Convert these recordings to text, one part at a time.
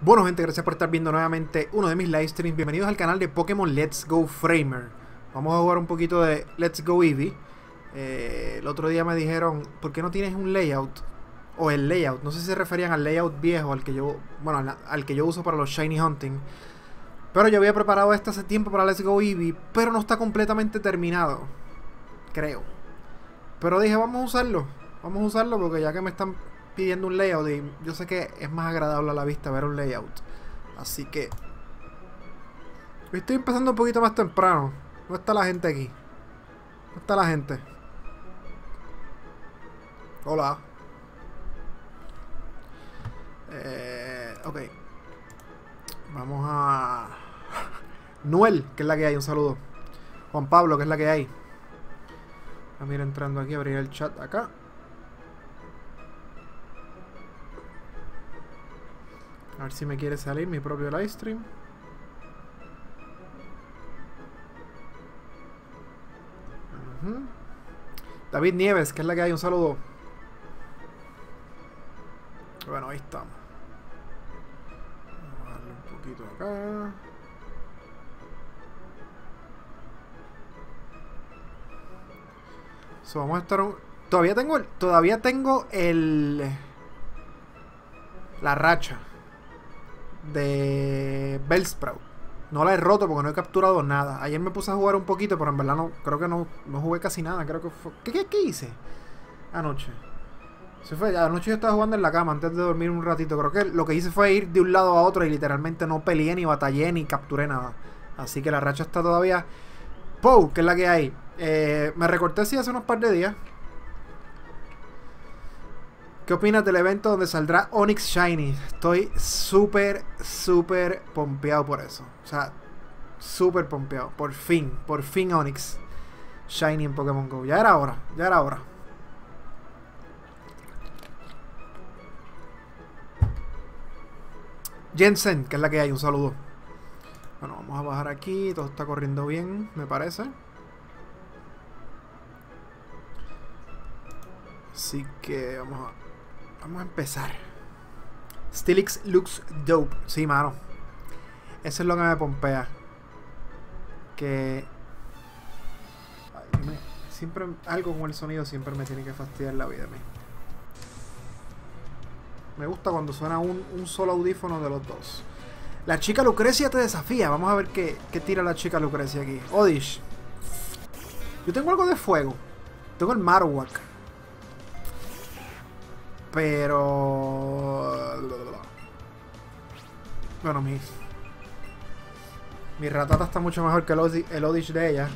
Bueno, gente, gracias por estar viendo nuevamente uno de mis live streams. Bienvenidos al canal de Pokémon Let's Go Framer. Vamos a jugar un poquito de Let's Go Eevee. El otro día me dijeron, ¿por qué no tienes un layout? O el layout, no sé si se referían al layout viejo, al que yo, bueno, al que yo uso para los Shiny Hunting. Pero yo había preparado este hace tiempo para Let's Go Eevee, pero no está completamente terminado, creo. Pero dije, vamos a usarlo porque ya que me están pidiendo un layout y yo sé que es más agradable a la vista ver un layout, así que estoy empezando un poquito más temprano. No está la gente aquí, no está la gente. Hola. Ok, vamos a Noel, que es la que hay, un saludo. Juan Pablo, que es la que hay. A mira, entrando aquí, abrir el chat acá. A ver si me quiere salir mi propio livestream. David Nieves, que es la que hay, un saludo. Bueno, ahí estamos. Vamos a darle un poquito acá. So, vamos a estar todavía tengo la racha de Bellsprout. No la he roto porque no he capturado nada. Ayer me puse a jugar un poquito, pero en verdad no, creo que no jugué casi nada. Creo que fue, ¿Qué hice anoche? Anoche yo estaba jugando en la cama antes de dormir un ratito. Creo que lo que hice fue ir de un lado a otro y literalmente no peleé, ni batallé, ni capturé nada. Así que la racha está todavía. Pou, que es la que hay. Me recorté hace unos par de días. ¿Qué opinas del evento donde saldrá Onix Shiny? Estoy súper pompeado por eso. O sea, súper pompeado. Por fin Onix Shiny en Pokémon GO. Ya era hora. Jensen, que es la que hay, un saludo. Bueno, vamos a bajar aquí. Todo está corriendo bien, me parece. Así que vamos a empezar. Steelix looks dope. Sí, mano. Eso es lo que me pompea. Que siempre algo con el sonido siempre me tiene que fastidiar la vida a mí. Me gusta cuando suena un solo audífono de los dos. La chica Lucrecia te desafía. Vamos a ver qué tira la chica Lucrecia aquí. Odish. Yo tengo algo de fuego. Tengo el Marowak. Pero... bueno, mi Ratata está mucho mejor que el Odish de ella.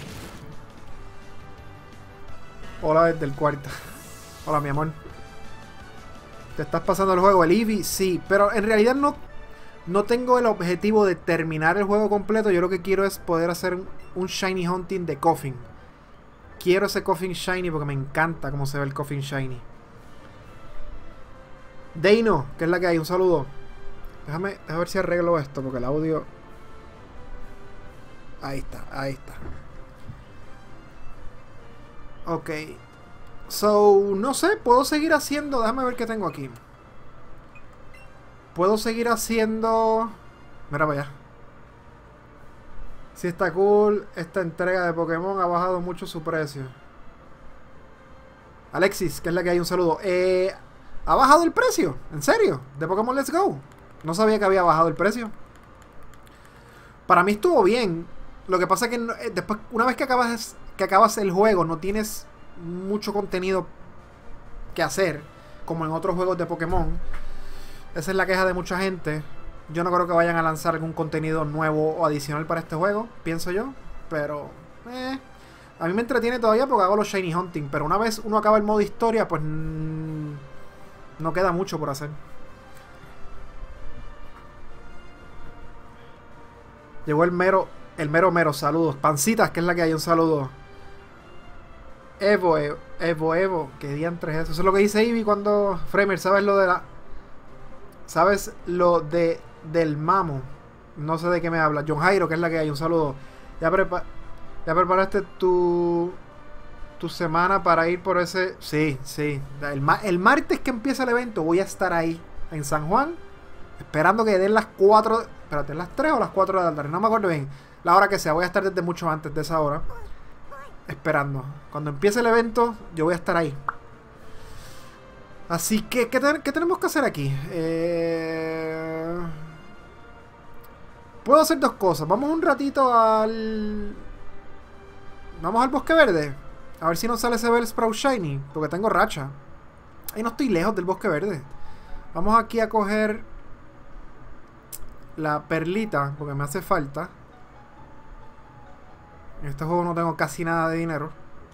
Hola desde el cuarto. Hola, mi amor. ¿Te estás pasando el juego? El Eevee, sí. Pero en realidad no tengo el objetivo de terminar el juego completo. Yo lo que quiero es poder hacer un Shiny Hunting de Koffing. Quiero ese Koffing Shiny porque me encanta cómo se ve el Koffing Shiny. Deino, que es la que hay, un saludo. Déjame ver si arreglo esto porque el audio... Ahí está. Ok. So, no sé, puedo seguir haciendo... Déjame ver qué tengo aquí. Puedo seguir haciendo... Mira para allá. Si está cool. Esta entrega de Pokémon ha bajado mucho su precio. Alexis, que es la que hay, un saludo. ¿Ha bajado el precio? ¿En serio? ¿De Pokémon Let's Go? No sabía que había bajado el precio. Para mí estuvo bien. Lo que pasa es que después, una vez que acabas el juego, no tienes mucho contenido que hacer, como en otros juegos de Pokémon. Esa es la queja de mucha gente. Yo no creo que vayan a lanzar algún contenido nuevo o adicional para este juego, pienso yo. Pero a mí me entretiene todavía porque hago los Shiny Hunting. Pero una vez uno acaba el modo historia, pues no queda mucho por hacer. Llegó el mero, saludos. Pancitas, que es la que hay, un saludo. Evo, que diantres es eso. Eso es lo que dice Eevee cuando... Framer, ¿sabes lo de la... ¿Sabes lo del mamo? No sé de qué me habla. John Jairo, que es la que hay, un saludo. ¿Ya preparaste tu semana para ir por ese? Sí. El martes que empieza el evento voy a estar ahí en San Juan Esperando que den las 4... Espérate, las 3 o las 4 de la tarde. No me acuerdo bien. La hora que sea. Voy a estar desde mucho antes de esa hora. Esperando. Cuando empiece el evento, yo voy a estar ahí. Así que, ¿qué tenemos que hacer aquí? Puedo hacer dos cosas. Vamos un ratito al... Vamos al Bosque Verde. A ver si nos sale ese Bellsprout Shiny. Porque tengo racha. Y no estoy lejos del Bosque Verde. Vamos aquí a coger la perlita, porque me hace falta. En este juego no tengo casi nada de dinero.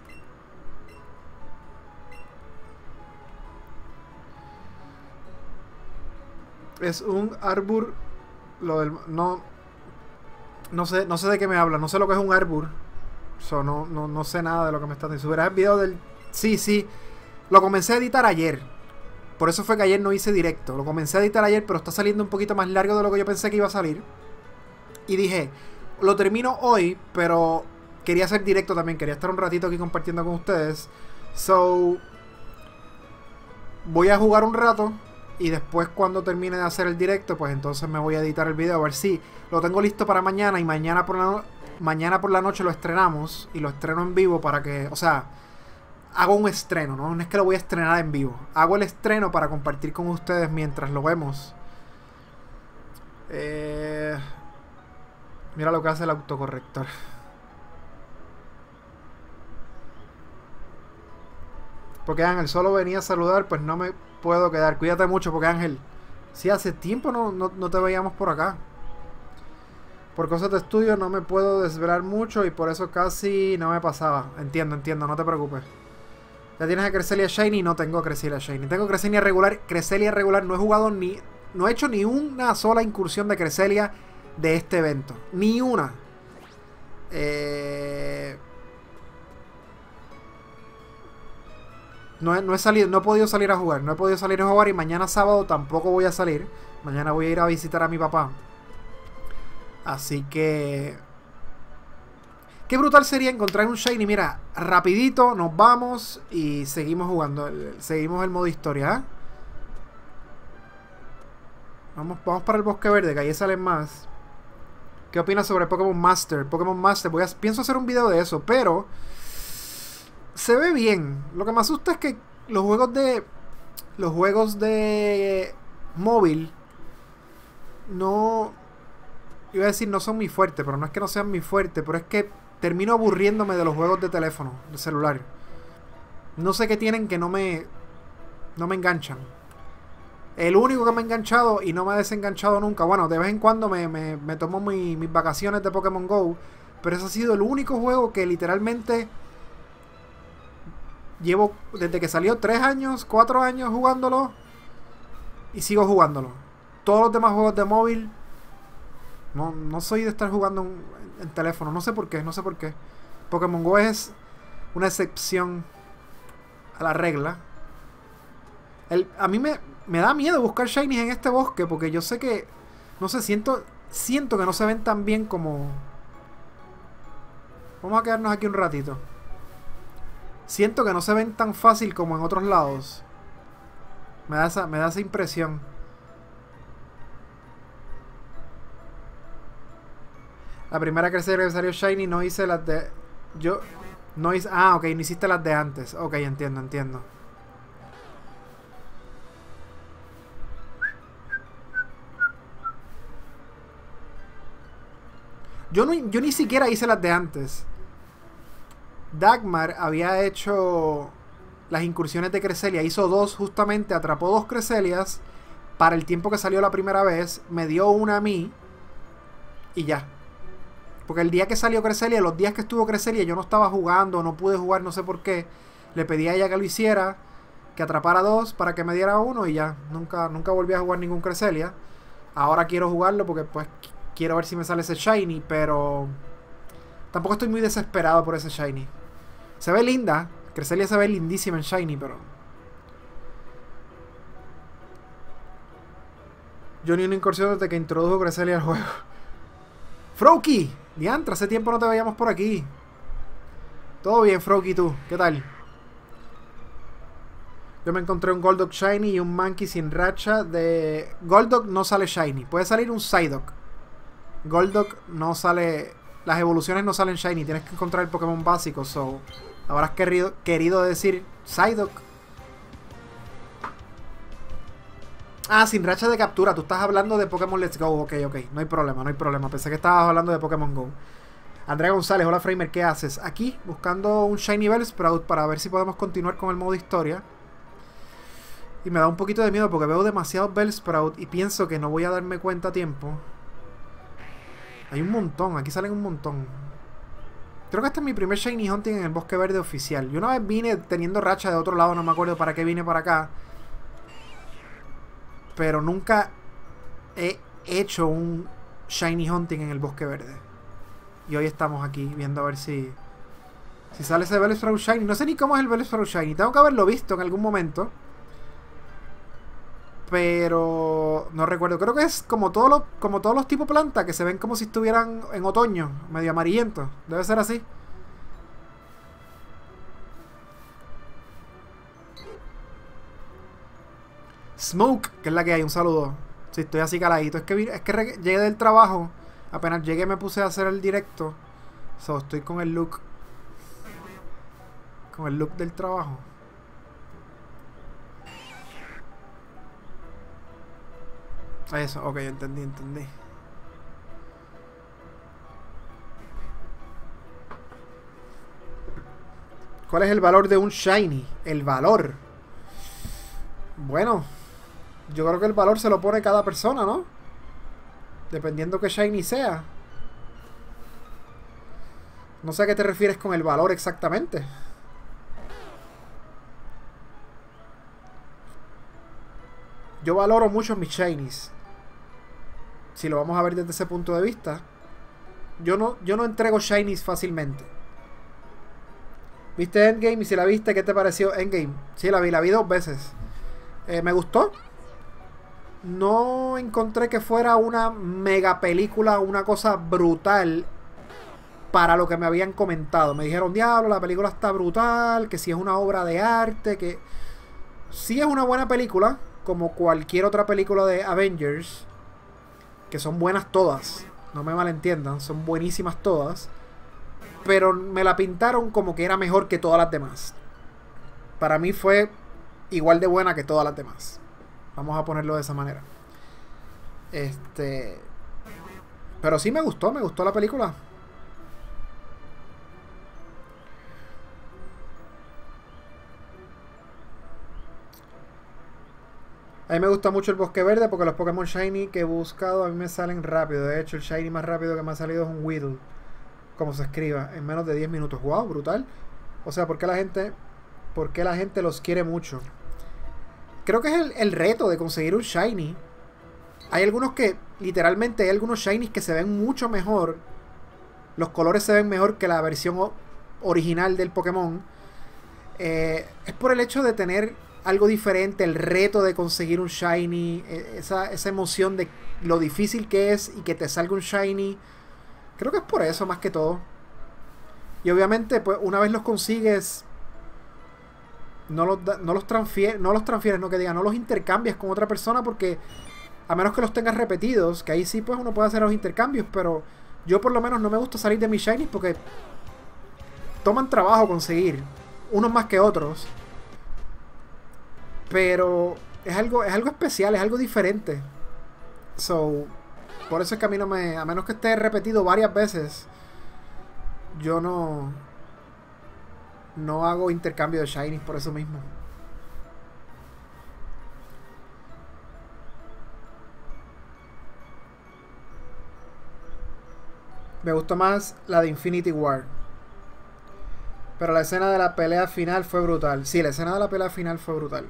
Es un Arbor. Lo del... No sé de qué me habla. No sé lo que es un Arbor. No sé nada de lo que me está diciendo. Si hubieras el video del... Sí. Lo comencé a editar ayer. Por eso fue que ayer no hice directo. Lo comencé a editar ayer, pero está saliendo un poquito más largo de lo que yo pensé que iba a salir. Y dije, lo termino hoy, pero quería hacer directo también. Quería estar un ratito aquí compartiendo con ustedes. So, voy a jugar un rato. Y después cuando termine de hacer el directo, pues entonces me voy a editar el video. A ver si lo tengo listo para mañana. Y mañana por la noche lo estrenamos. Y lo estreno en vivo para que... O sea... Hago un estreno, ¿no? No es que lo voy a estrenar en vivo. Hago el estreno para compartir con ustedes mientras lo vemos. Mira lo que hace el autocorrector. Porque Ángel solo venía a saludar, pues no me puedo quedar. Cuídate mucho porque Ángel, si hace tiempo no te veíamos por acá. Por cosas de estudio no me puedo desvelar mucho y por eso casi no me pasaba. Entiendo, no te preocupes. Ya tienes a Cresselia Shiny. No tengo a Cresselia Shiny. Tengo Cresselia regular. Cresselia regular. No he jugado ni... No he hecho ni una sola incursión de Cresselia de este evento. Ni una. No he salido. No he podido salir a jugar. No he podido salir a jugar. Y mañana sábado tampoco voy a salir. Mañana voy a ir a visitar a mi papá. Así que... Qué brutal sería encontrar un Shiny. Mira, rapidito nos vamos y seguimos jugando. Seguimos el modo historia, ¿eh? Vamos para el Bosque Verde, que ahí salen más. ¿Qué opinas sobre Pokémon Master? Pokémon Master, pienso hacer un video de eso, pero... Se ve bien. Lo que me asusta es que los juegos de móvil no... Iba a decir no son mi fuerte, pero no es que no sean mi fuerte, pero es que termino aburriéndome de los juegos de teléfono, de celular. No sé qué tienen que no me enganchan. El único que me ha enganchado y no me ha desenganchado nunca, bueno, de vez en cuando me tomo mis vacaciones de Pokémon GO, pero ese ha sido el único juego que literalmente llevo desde que salió 3 años, 4 años jugándolo y sigo jugándolo. Todos los demás juegos de móvil no soy de estar jugando en teléfono, no sé por qué. Pokémon GO es una excepción a la regla. A mí me da miedo buscar shinies en este bosque porque yo sé que, no sé, siento que no se ven tan bien como... Vamos a quedarnos aquí un ratito. Siento que no se ven tan fácil como en otros lados. Me da esa impresión. La primera que salió Shiny no hice las de... No hice... Ah, ok, no hiciste las de antes. Ok, entiendo. Yo ni siquiera hice las de antes. Dagmar había hecho las incursiones de Cresselia. Hizo 2 justamente. Atrapó 2 Cresselias para el tiempo que salió la primera vez. Me dio una a mí. Y ya. Porque el día que salió Cresselia, los días que estuvo Cresselia, yo no estaba jugando, no pude jugar, no sé por qué. Le pedí a ella que lo hiciera, que atrapara 2 para que me diera 1 y ya. Nunca volví a jugar ningún Cresselia. Ahora quiero jugarlo porque pues quiero ver si me sale ese Shiny, pero tampoco estoy muy desesperado por ese Shiny. Se ve linda, Cresselia se ve lindísima en Shiny, pero... Yo ni una incursión desde que introdujo Cresselia al juego. Froakie, diantra, hace tiempo no te veíamos por aquí. Todo bien, Froakie, tú, ¿qué tal? Yo me encontré un Golduck Shiny y un Mankey sin racha. De Golduck no sale Shiny. Puede salir un Psyduck. Golduck no sale... Las evoluciones no salen Shiny. Tienes que encontrar el Pokémon básico. So, habrás querido decir Psyduck. Ah, sin racha de captura. Tú estás hablando de Pokémon Let's Go. Ok. No hay problema, no hay problema. Pensé que estabas hablando de Pokémon Go. Andrea González, hola Framer, ¿qué haces? Aquí, buscando un Shiny Bellsprout para ver si podemos continuar con el modo historia. Y me da un poquito de miedo porque veo demasiados Bellsprout y pienso que no voy a darme cuenta a tiempo. Hay un montón, aquí salen un montón. Creo que este es mi primer Shiny Hunting en el Bosque Verde oficial. Yo una vez vine teniendo racha de otro lado, no me acuerdo para qué vine para acá. Pero nunca he hecho un Shiny Hunting en el Bosque Verde. Y hoy estamos aquí viendo a ver si sale ese Bellsprout Shiny. No sé ni cómo es el Bellsprout Shiny. Tengo que haberlo visto en algún momento. Pero no recuerdo. Creo que es como todos los tipos planta que se ven como si estuvieran en otoño, medio amarillento. Debe ser así. Smoke, que es la que hay. Un saludo. Sí, estoy así caladito. Es que llegué del trabajo. Apenas llegué me puse a hacer el directo. So, estoy con el look. Con el look del trabajo. Eso, ok, entendí. ¿Cuál es el valor de un Shiny? El valor. Bueno, yo creo que el valor se lo pone cada persona, ¿no? Dependiendo qué Shiny sea. No sé a qué te refieres con el valor exactamente. Yo valoro mucho mis Shinies. Si lo vamos a ver desde ese punto de vista. Yo no entrego Shinies fácilmente. ¿Viste Endgame? Y si la viste, ¿qué te pareció Endgame? Sí, la vi 2 veces. Me gustó. No encontré que fuera una mega película, una cosa brutal para lo que me habían comentado. Me dijeron, diablo, la película está brutal, que si es una obra de arte, que sí es una buena película, como cualquier otra película de Avengers, que son buenas todas, no me malentiendan, son buenísimas todas, pero me la pintaron como que era mejor que todas las demás. Para mí fue igual de buena que todas las demás. Vamos a ponerlo de esa manera. Pero sí me gustó la película. A mí me gusta mucho el Bosque Verde porque los Pokémon Shiny que he buscado a mí me salen rápido. De hecho, el Shiny más rápido que me ha salido es un Weedle. Como se escriba, en menos de 10 minutos. ¡Wow! Brutal. O sea, ¿por qué la gente los quiere mucho? Creo que es el reto de conseguir un Shiny. Hay algunos que, literalmente, hay algunos Shinies que se ven mucho mejor. Los colores se ven mejor que la versión original del Pokémon. Es por el hecho de tener algo diferente, el reto de conseguir un Shiny, esa emoción de lo difícil que es y que te salga un Shiny. Creo que es por eso más que todo. Y obviamente, pues una vez los consigues, no los transfieres, no los intercambias con otra persona, porque a menos que los tengas repetidos, que ahí sí pues uno puede hacer los intercambios, pero yo por lo menos no me gusta salir de mis Shinies porque toman trabajo conseguir, unos más que otros. Pero es algo especial, es algo diferente. So, por eso es que a mí no me... A menos que esté repetido varias veces, yo no hago intercambio de Shinies por eso mismo. Me gustó más la de Infinity War. Pero la escena de la pelea final fue brutal. Sí, la escena de la pelea final fue brutal.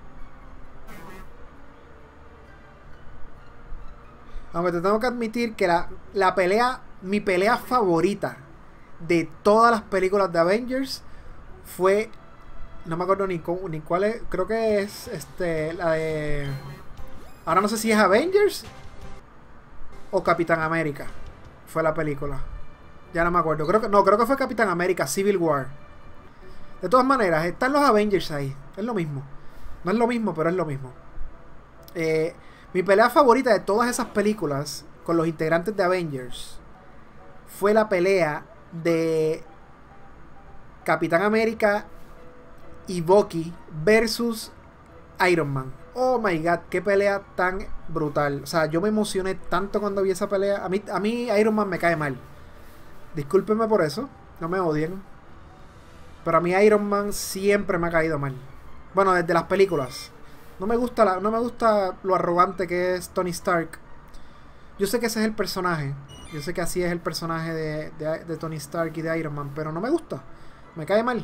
Aunque te tengo que admitir que mi pelea favorita de todas las películas de Avengers fue... No me acuerdo ni cuál es. Creo que es la de... Ahora no sé si es Avengers o Capitán América. Fue la película. Ya no me acuerdo. Creo que fue Capitán América Civil War. De todas maneras, están los Avengers ahí. Es lo mismo. No es lo mismo, pero es lo mismo. Mi pelea favorita de todas esas películas con los integrantes de Avengers fue la pelea de Capitán América y Bucky versus Iron Man. Oh my god, qué pelea tan brutal. O sea, yo me emocioné tanto cuando vi esa pelea. A mí Iron Man me cae mal. Discúlpenme por eso, no me odien. Pero a mí Iron Man siempre me ha caído mal. Bueno, desde las películas. No me gusta lo arrogante que es Tony Stark. Yo sé que ese es el personaje. Yo sé que así es el personaje de Tony Stark y de Iron Man. Pero no me gusta. Me cae mal.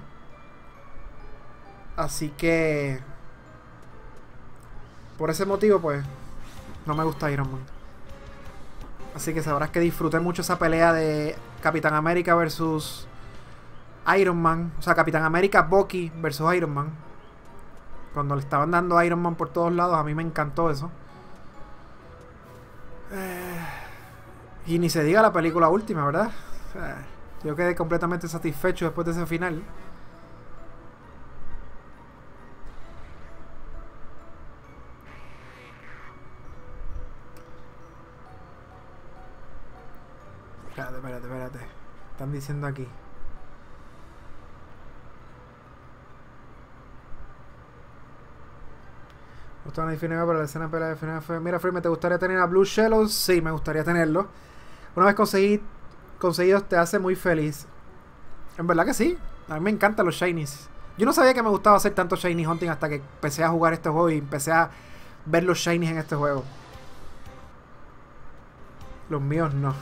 Así que... por ese motivo, pues... no me gusta Iron Man. Así que sabrás que disfruté mucho esa pelea de Capitán América versus Iron Man. O sea, Capitán América Bucky versus Iron Man. Cuando le estaban dando a Iron Man por todos lados, a mí me encantó eso. Y ni se diga la película última, ¿verdad? Yo quedé completamente satisfecho después de ese final. Espérate. Están diciendo aquí. Gustavo definido para la escena pelea de final fue... Mira, Freeman, ¿te gustaría tener a Blue Shellos? Sí, me gustaría tenerlo. Una vez conseguidos te hace muy feliz. En verdad que sí. A mí me encantan los shinies. Yo no sabía que me gustaba hacer tanto shiny hunting hasta que empecé a jugar este juego y empecé a ver los shinies en este juego. Los míos no.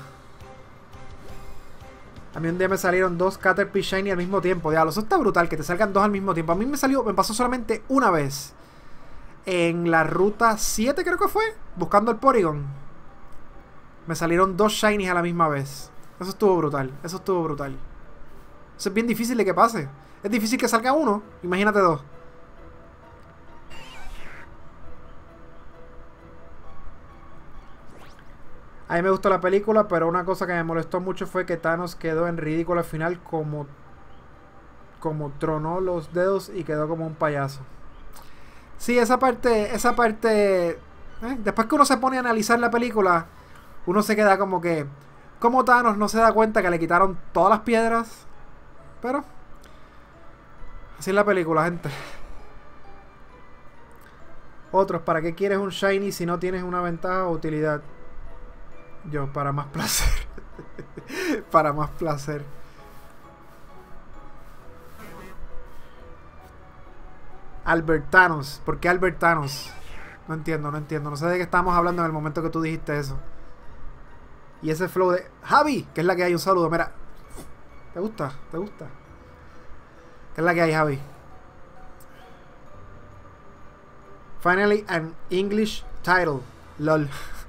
A mí un día me salieron 2 Caterpie shiny al mismo tiempo. Diablo, eso está brutal, que te salgan 2 al mismo tiempo. A mí me pasó solamente una vez. En la ruta 7 creo que fue. Buscando el Porygon. Me salieron 2 shinies a la misma vez. Eso estuvo brutal. Eso es bien difícil de que pase. Es difícil que salga uno. Imagínate 2. A mí me gustó la película, pero una cosa que me molestó mucho fue que Thanos quedó en ridículo al final como tronó los dedos y quedó como un payaso. Sí, esa parte... después que uno se pone a analizar la película, uno se queda como que... ¿Cómo Thanos no se da cuenta que le quitaron todas las piedras? Pero... así es la película, gente. Otros, ¿para qué quieres un shiny si no tienes una ventaja o utilidad? Yo, para más placer. Para más placer. Albertanos. ¿Por qué Albertanos? No entiendo. No sé de qué estamos hablando en el momento que tú dijiste eso. Y ese flow de... Javi, que es la que hay, un saludo. Mira. ¿Te gusta? ¿Qué es la que hay, Javi? Finally an English title. LOL.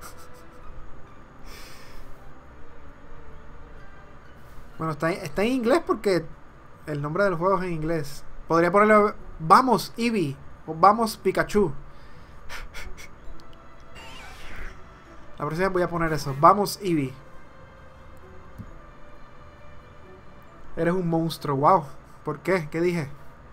Bueno, está en inglés porque el nombre del juego es en inglés. Podría ponerle Vamos Eevee o Vamos Pikachu. La próxima vez voy a poner eso. Vamos Eevee. Eres un monstruo. Wow. ¿Por qué? ¿Qué dije?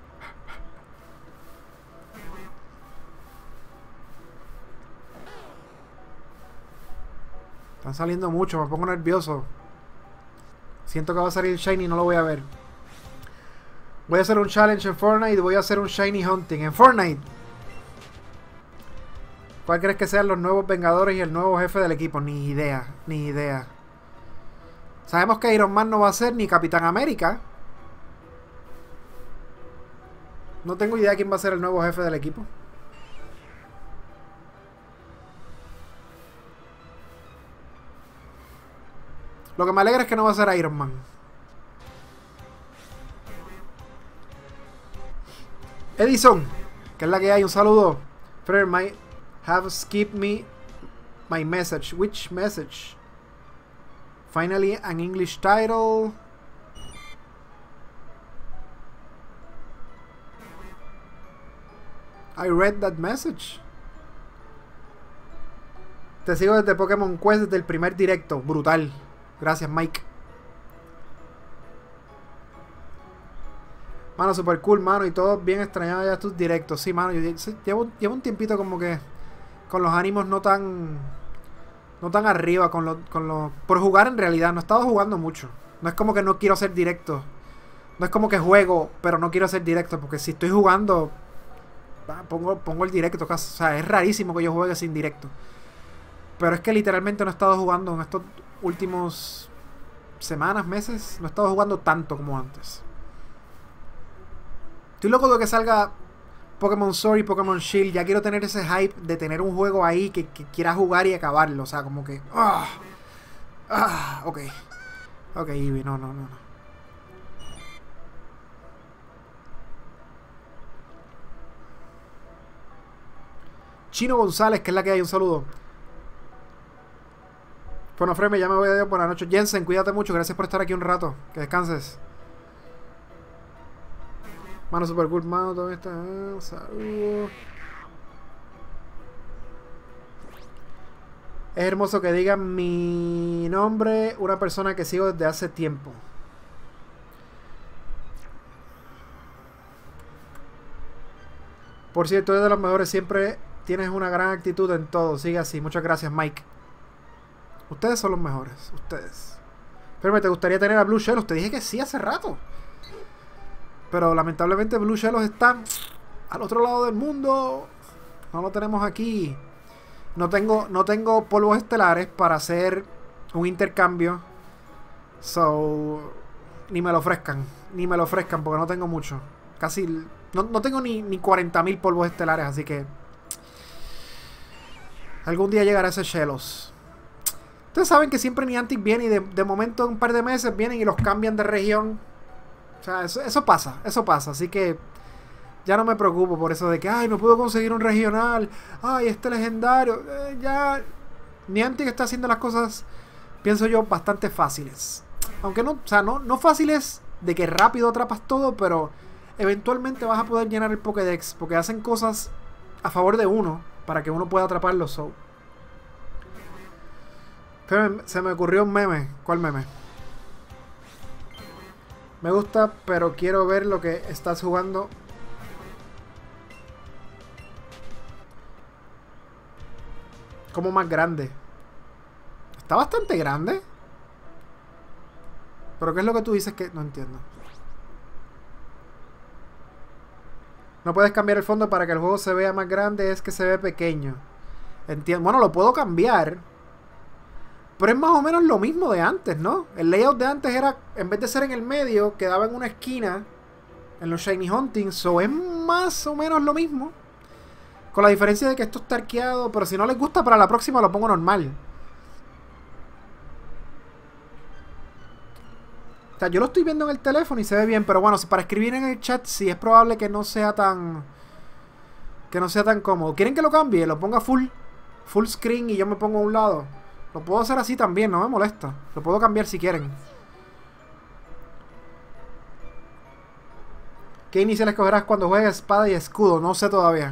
Están saliendo mucho. Me pongo nervioso. Siento que va a salir shiny y no lo voy a ver. Voy a hacer un challenge en Fortnite y voy a hacer un shiny hunting en Fortnite. ¿Cuál crees que sean los nuevos Vengadores y el nuevo jefe del equipo? Ni idea. Sabemos que Iron Man no va a ser ni Capitán América. No tengo idea de quién va a ser el nuevo jefe del equipo. Lo que me alegra es que no va a ser Iron Man. Edison, que es la que hay, un saludo. Fred might have skipped me my message. Which message? Finally an English title. I read that message. Te sigo desde Pokémon Quest desde el primer directo. Brutal. Gracias, Mike. Mano, super cool, mano. Y todo bien extrañado ya tus directos. Sí, mano. Yo llevo un tiempito como que con los ánimos no tan arriba. Por jugar en realidad. No he estado jugando mucho. No es como que no quiero hacer directos. No es como que juego, pero no quiero hacer directos. Porque si estoy jugando, pongo el directo. O sea, es rarísimo que yo juegue sin directo. Pero es que literalmente no he estado jugando en estos últimos semanas, meses. No he estado jugando tanto como antes. Estoy loco de que salga Pokémon Sword y Pokémon Shield. Ya quiero tener ese hype de tener un juego ahí que quiera jugar y acabarlo. O sea, como que... ok. Ok, Eevee, no. Chino González, que es la que hay. Un saludo. Bueno, Freme, ya me voy a Dios. Buenas noches. Jensen, cuídate mucho. Gracias por estar aquí un rato. Que descanses. Mano, super cool, mano, todo esto. Saludos. Es hermoso que digan mi nombre una persona que sigo desde hace tiempo. Por cierto, eres de los mejores. Siempre tienes una gran actitud en todo. Sigue así. Muchas gracias, Mike. Ustedes son los mejores. Ustedes. Pero ¿te gustaría tener a Blue Shellos? Te dije que sí hace rato. Pero lamentablemente Blue Shellos está al otro lado del mundo. No lo tenemos aquí. No tengo polvos estelares para hacer un intercambio. So, ni me lo ofrezcan. Ni me lo ofrezcan porque no tengo mucho. Casi... No tengo ni 40.000 polvos estelares, así que... Algún día llegará ese Shellos. Ustedes saben que siempre Niantic viene y de momento en un par de meses vienen y los cambian de región. O sea, eso pasa, así que ya no me preocupo por eso de que, ay, no puedo conseguir un regional, ay, este legendario, ya Niantic está haciendo las cosas, pienso yo, bastante fáciles. Aunque no, o sea, no fáciles de que rápido atrapas todo, pero eventualmente vas a poder llenar el Pokédex, porque hacen cosas a favor de uno, para que uno pueda atraparlo. So. Pero se me ocurrió un meme. ¿Cuál meme? Me gusta, pero quiero ver lo que estás jugando. Como más grande. Está bastante grande. Pero ¿qué es lo que tú dices que no entiendo? No puedes cambiar el fondo para que el juego se vea más grande. Es que se ve pequeño. Entiendo. Bueno, lo puedo cambiar. Pero es más o menos lo mismo de antes, ¿no? El layout de antes era, en vez de ser en el medio, quedaba en una esquina en los Shiny Hunting. So es más o menos lo mismo. Con la diferencia de que esto está arqueado. Pero si no les gusta, para la próxima lo pongo normal. O sea, yo lo estoy viendo en el teléfono y se ve bien. Pero bueno, si para escribir en el chat, sí es probable que no sea tan... Que no sea tan cómodo. ¿Quieren que lo cambie? Lo ponga full screen y yo me pongo a un lado. Lo puedo hacer así también, no me molesta. Lo puedo cambiar si quieren. ¿Qué inicial escogerás cuando juegues espada y escudo? No sé todavía.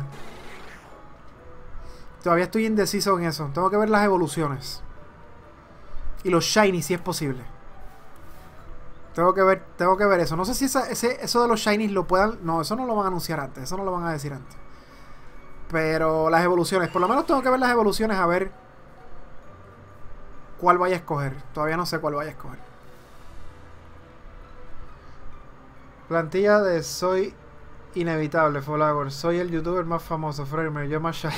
Todavía estoy indeciso en eso. Tengo que ver las evoluciones. Y los shiny si es posible. Tengo que ver eso. No sé si eso de los shinies lo puedan... No, eso no lo van a anunciar antes. Eso no lo van a decir antes. Pero las evoluciones. Por lo menos tengo que ver las evoluciones a ver... ¿Cuál vaya a escoger? Todavía no sé cuál vaya a escoger. Plantilla de Soy Inevitable, Folagor. Soy el youtuber más famoso, Framer. Yo más shy.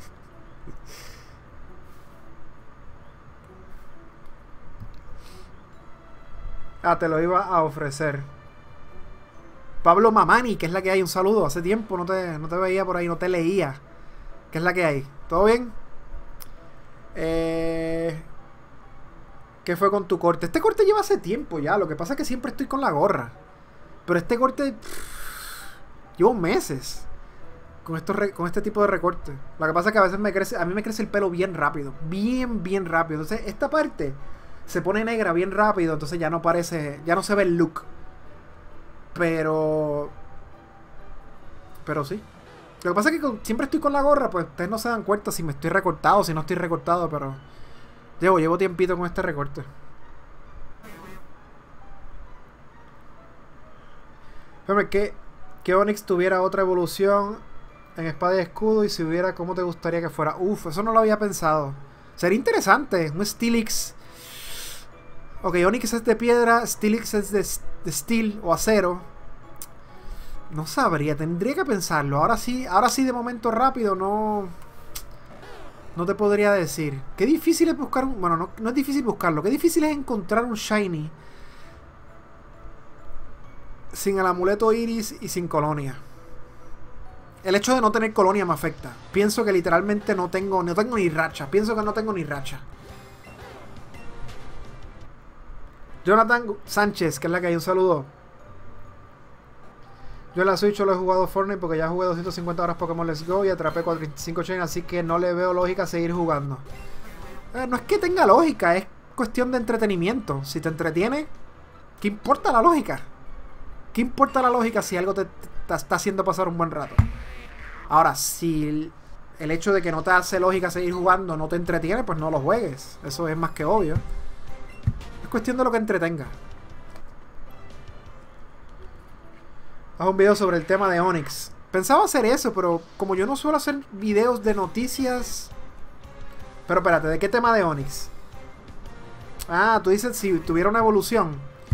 Te lo iba a ofrecer. Pablo Mamani, que es la que hay. Un saludo. Hace tiempo no te veía por ahí, no te leía. ¿Qué es la que hay? ¿Todo bien? ¿Qué fue con tu corte? Este corte lleva hace tiempo ya. Lo que pasa es que siempre estoy con la gorra. Pero este corte... llevo meses con este tipo de recorte. Lo que pasa es que a veces a mí me crece el pelo bien rápido. Bien rápido. Entonces esta parte se pone negra bien rápido. Entonces ya no parece... ya no se ve el look. Pero sí. Lo que pasa es que siempre estoy con la gorra. Pues ustedes no se dan cuenta si me estoy recortado, si no estoy recortado. Pero... Llevo tiempito con este recorte. Fíjame que Onix tuviera otra evolución en espada y escudo, y si hubiera, ¿cómo te gustaría que fuera? Uf, eso no lo había pensado. Sería interesante, un Steelix. Ok, Onix es de piedra, Steelix es de steel o acero. No sabría, tendría que pensarlo. Ahora sí de momento rápido no te podría decir. Qué difícil es buscar un... Bueno, no es difícil buscarlo. Qué difícil es encontrar un shiny sin el amuleto iris y sin colonia. El hecho de no tener colonia me afecta. Pienso que literalmente no tengo ni racha. Pienso que no tengo ni racha. Jonathan Sánchez, que es la que hay, un saludo. Yo en la Switch solo he jugado Fortnite porque ya jugué 250 horas Pokémon Let's Go y atrapé 45 chains, así que no le veo lógica seguir jugando. No es que tenga lógica, es cuestión de entretenimiento. Si te entretiene, ¿qué importa la lógica? ¿Qué importa la lógica si algo te está haciendo pasar un buen rato? Ahora, si el hecho de que no te hace lógica seguir jugando no te entretiene, pues no lo juegues. Eso es más que obvio. Es cuestión de lo que entretenga. Haz un video sobre el tema de Onix. Pensaba hacer eso, pero como yo no suelo hacer videos de noticias... Pero espérate, ¿de qué tema de Onix? Ah, tú dices si tuviera una evolución.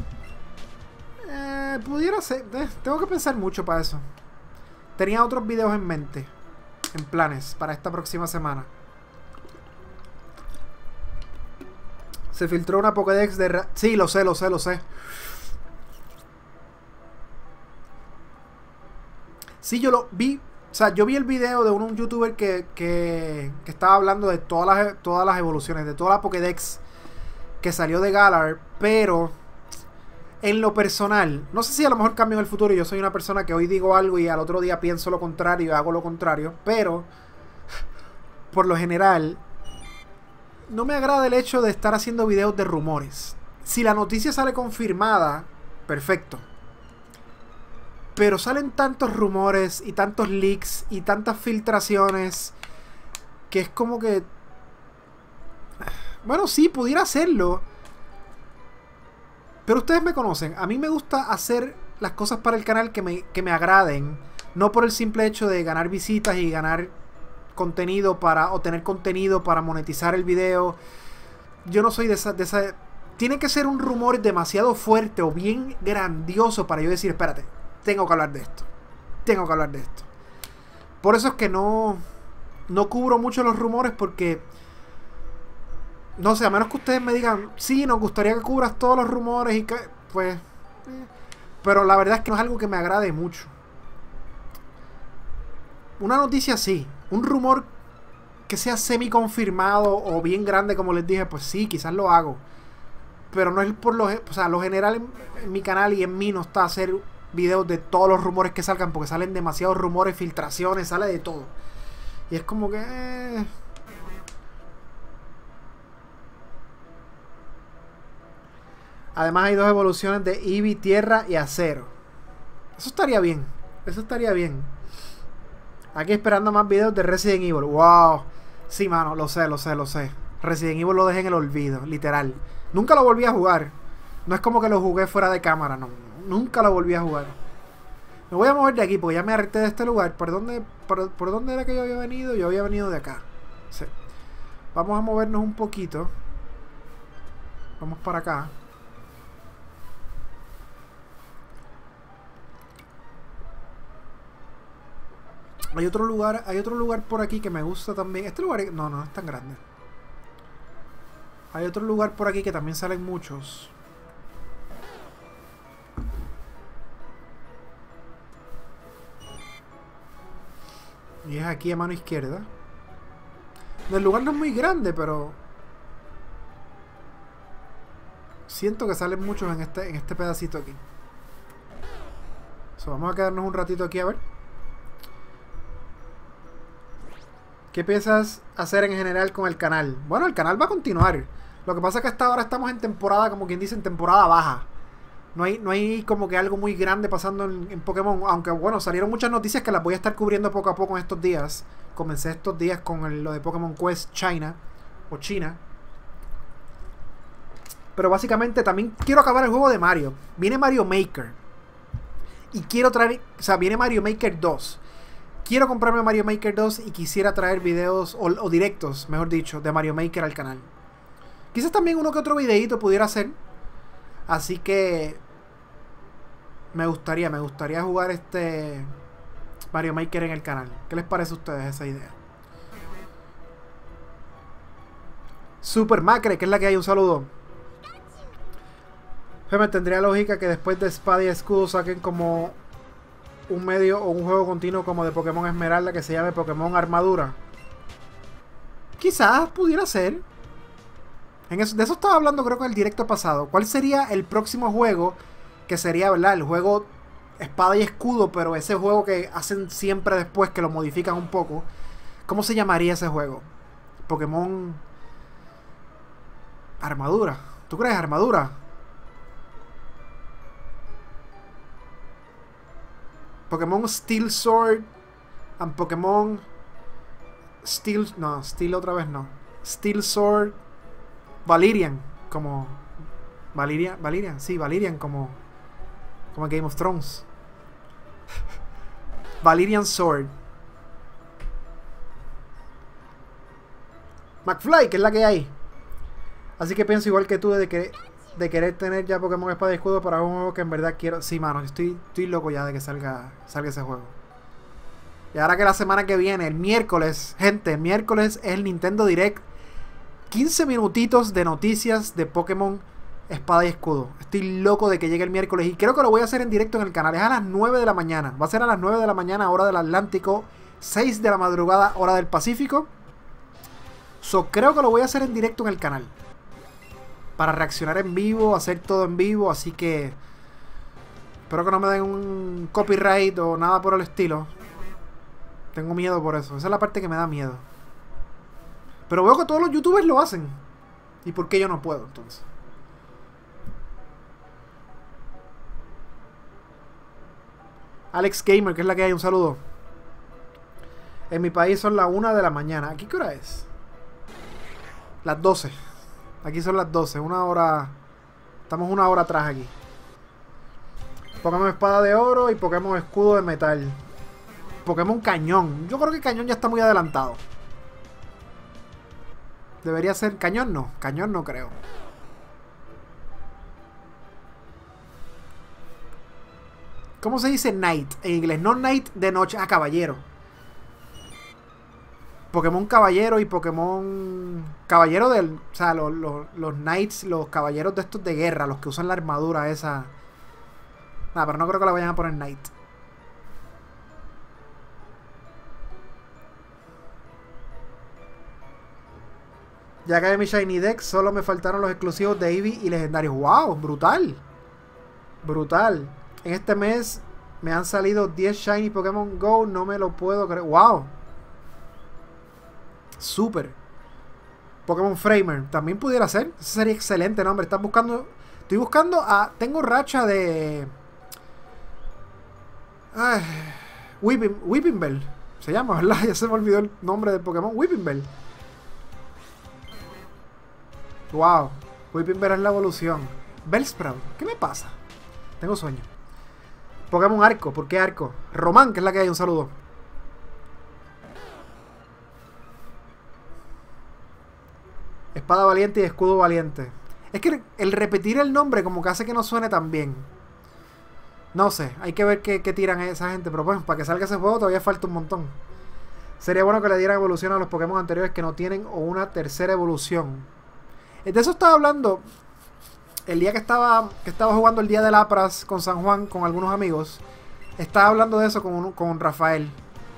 Pudiera ser... tengo que pensar mucho para eso. Tenía otros videos en mente. En planes para esta próxima semana. Se filtró una Pokédex de... Sí, lo sé. Sí, yo lo vi. O sea, yo vi el video de un youtuber que estaba hablando de todas las evoluciones, de toda la Pokédex que salió de Galar, pero en lo personal, no sé si a lo mejor cambio en el futuro. Yo soy una persona que hoy digo algo y al otro día pienso lo contrario y hago lo contrario, pero por lo general no me agrada el hecho de estar haciendo videos de rumores. Si la noticia sale confirmada, perfecto. Pero salen tantos rumores y tantos leaks y tantas filtraciones que es como que... Bueno, sí, pudiera hacerlo. Pero ustedes me conocen. A mí me gusta hacer las cosas para el canal que me agraden. No por el simple hecho de ganar visitas y ganar contenido para... O tener contenido para monetizar el video. Yo no soy de esa... Tiene que ser un rumor demasiado fuerte o bien grandioso para yo decir, espérate, tengo que hablar de esto. Tengo que hablar de esto. Por eso es que no cubro mucho los rumores porque... No sé, a menos que ustedes me digan, sí, nos gustaría que cubras todos los rumores y que... Pues... Pero la verdad es que no es algo que me agrade mucho. Una noticia sí. Un rumor que sea semi confirmado o bien grande como les dije, pues sí, quizás lo hago. Pero no es por lo... O sea, lo general en mi canal y en mí no está hacer videos de todos los rumores que salgan, porque salen demasiados rumores, filtraciones, sale de todo. Y es como que... Además hay dos evoluciones de Eevee, Tierra y Acero. Eso estaría bien. Eso estaría bien. Aquí esperando más videos de Resident Evil. ¡Wow! Sí, mano, lo sé. Resident Evil lo dejé en el olvido, literal. Nunca lo volví a jugar. No es como que lo jugué fuera de cámara, no. Nunca lo volví a jugar. Me voy a mover de aquí porque ya me harté de este lugar. ¿Por dónde era que yo había venido? Yo había venido de acá. Sí. Vamos a movernos un poquito. Vamos para acá. Hay otro lugar por aquí que me gusta también. Este lugar no es tan grande. Hay otro lugar por aquí que también salen muchos. Y es aquí a mano izquierda. El lugar no es muy grande, pero siento que salen muchos en este pedacito aquí. So, vamos a quedarnos un ratito aquí a ver. ¿Qué piensas hacer en general con el canal? Bueno, el canal va a continuar. Lo que pasa es que hasta ahora estamos en temporada, como quien dice, en temporada baja. No hay como que algo muy grande pasando en Pokémon. Aunque bueno, salieron muchas noticias que las voy a estar cubriendo poco a poco en estos días. Comencé estos días con lo de Pokémon Quest China. O China. Pero básicamente también quiero acabar el juego de Mario. Viene Mario Maker. Y quiero traer, o sea, viene Mario Maker 2. Quiero comprarme Mario Maker 2 y quisiera traer videos, o directos, mejor dicho, de Mario Maker al canal. Quizás también uno que otro videito pudiera hacer. Así que me gustaría jugar Mario Maker en el canal. ¿Qué les parece a ustedes esa idea? Super Macre, que es la que hay, un saludo. Me tendría lógica que después de Espada y Escudo saquen como un medio o un juego continuo como de Pokémon Esmeralda que se llame Pokémon Armadura. Quizás pudiera ser. De eso estaba hablando creo que en el directo pasado. ¿Cuál sería el próximo juego que sería, verdad? El juego Espada y Escudo, pero ese juego que hacen siempre después, que lo modifican un poco. ¿Cómo se llamaría ese juego? Pokémon Armadura. ¿Tú crees Armadura? Pokémon Steel Sword and Pokémon Steel... No, Steel otra vez no. Steel Sword Valyrian, como... Valyrian, sí, Valyrian como Game of Thrones. Valyrian Sword. McFly, que es la que hay. Así que pienso igual que tú de querer tener ya Pokémon Espada y Escudo para un juego que en verdad quiero. Sí, mano, estoy loco ya de que salga ese juego. Y ahora que la semana que viene, el miércoles, gente, el miércoles es el Nintendo Direct. 15 minutitos de noticias de Pokémon Espada y Escudo. Estoy loco de que llegue el miércoles y creo que lo voy a hacer en directo en el canal. Es a las 9 de la mañana. Va a ser a las 9 de la mañana, hora del Atlántico. 6 de la madrugada, hora del Pacífico. Creo que lo voy a hacer en directo en el canal. Para reaccionar en vivo, hacer todo en vivo. Así que espero que no me den un copyright o nada por el estilo. Tengo miedo por eso. Esa es la parte que me da miedo. Pero veo que todos los youtubers lo hacen. ¿Y por qué yo no puedo entonces? Alex Gamer, que es la que hay, un saludo. En mi país son las 1 de la mañana. ¿Aquí qué hora es? Las 12. Aquí son las 12. Una hora. Estamos una hora atrás aquí. Pokémon Espada de Oro y Pokémon Escudo de Metal. Pokémon Cañón. Yo creo que Cañón ya está muy adelantado. Debería ser Cañón, no. Cañón no creo. ¿Cómo se dice Knight en inglés? No Knight de noche. Ah, caballero. Pokémon Caballero y Pokémon... Caballero del... O sea, los Knights, los caballeros de estos de guerra, los que usan la armadura esa. Nah, pero no creo que la vayan a poner Knight. Ya que de mi Shiny Deck solo me faltaron los exclusivos de Eevee y legendarios. ¡Wow! ¡Brutal! Brutal. En este mes me han salido 10 Shiny Pokémon Go. No me lo puedo creer. ¡Wow! Súper. Pokémon Framer. También pudiera ser. Ese sería excelente nombre. Estás buscando... Estoy buscando a... Tengo racha de... Ay, Whipping Bell. Se llama, ¿verdad? Ya se me olvidó el nombre del Pokémon. Whipping Bell. Wow. Whipping Bell es la evolución. Bellsprout. ¿Qué me pasa? Tengo sueño. Pokémon Arco. ¿Por qué Arco? Román, que es la que hay. Un saludo. Espada Valiente y Escudo Valiente. Es que el repetir el nombre como que hace que no suene tan bien. No sé, hay que ver qué tiran esa gente. Pero bueno, para que salga ese juego todavía falta un montón. Sería bueno que le dieran evolución a los Pokémon anteriores que no tienen o una tercera evolución. De eso estaba hablando el día que estaba jugando el día de Lapras con San Juan con algunos amigos. Estaba hablando de eso con Rafael.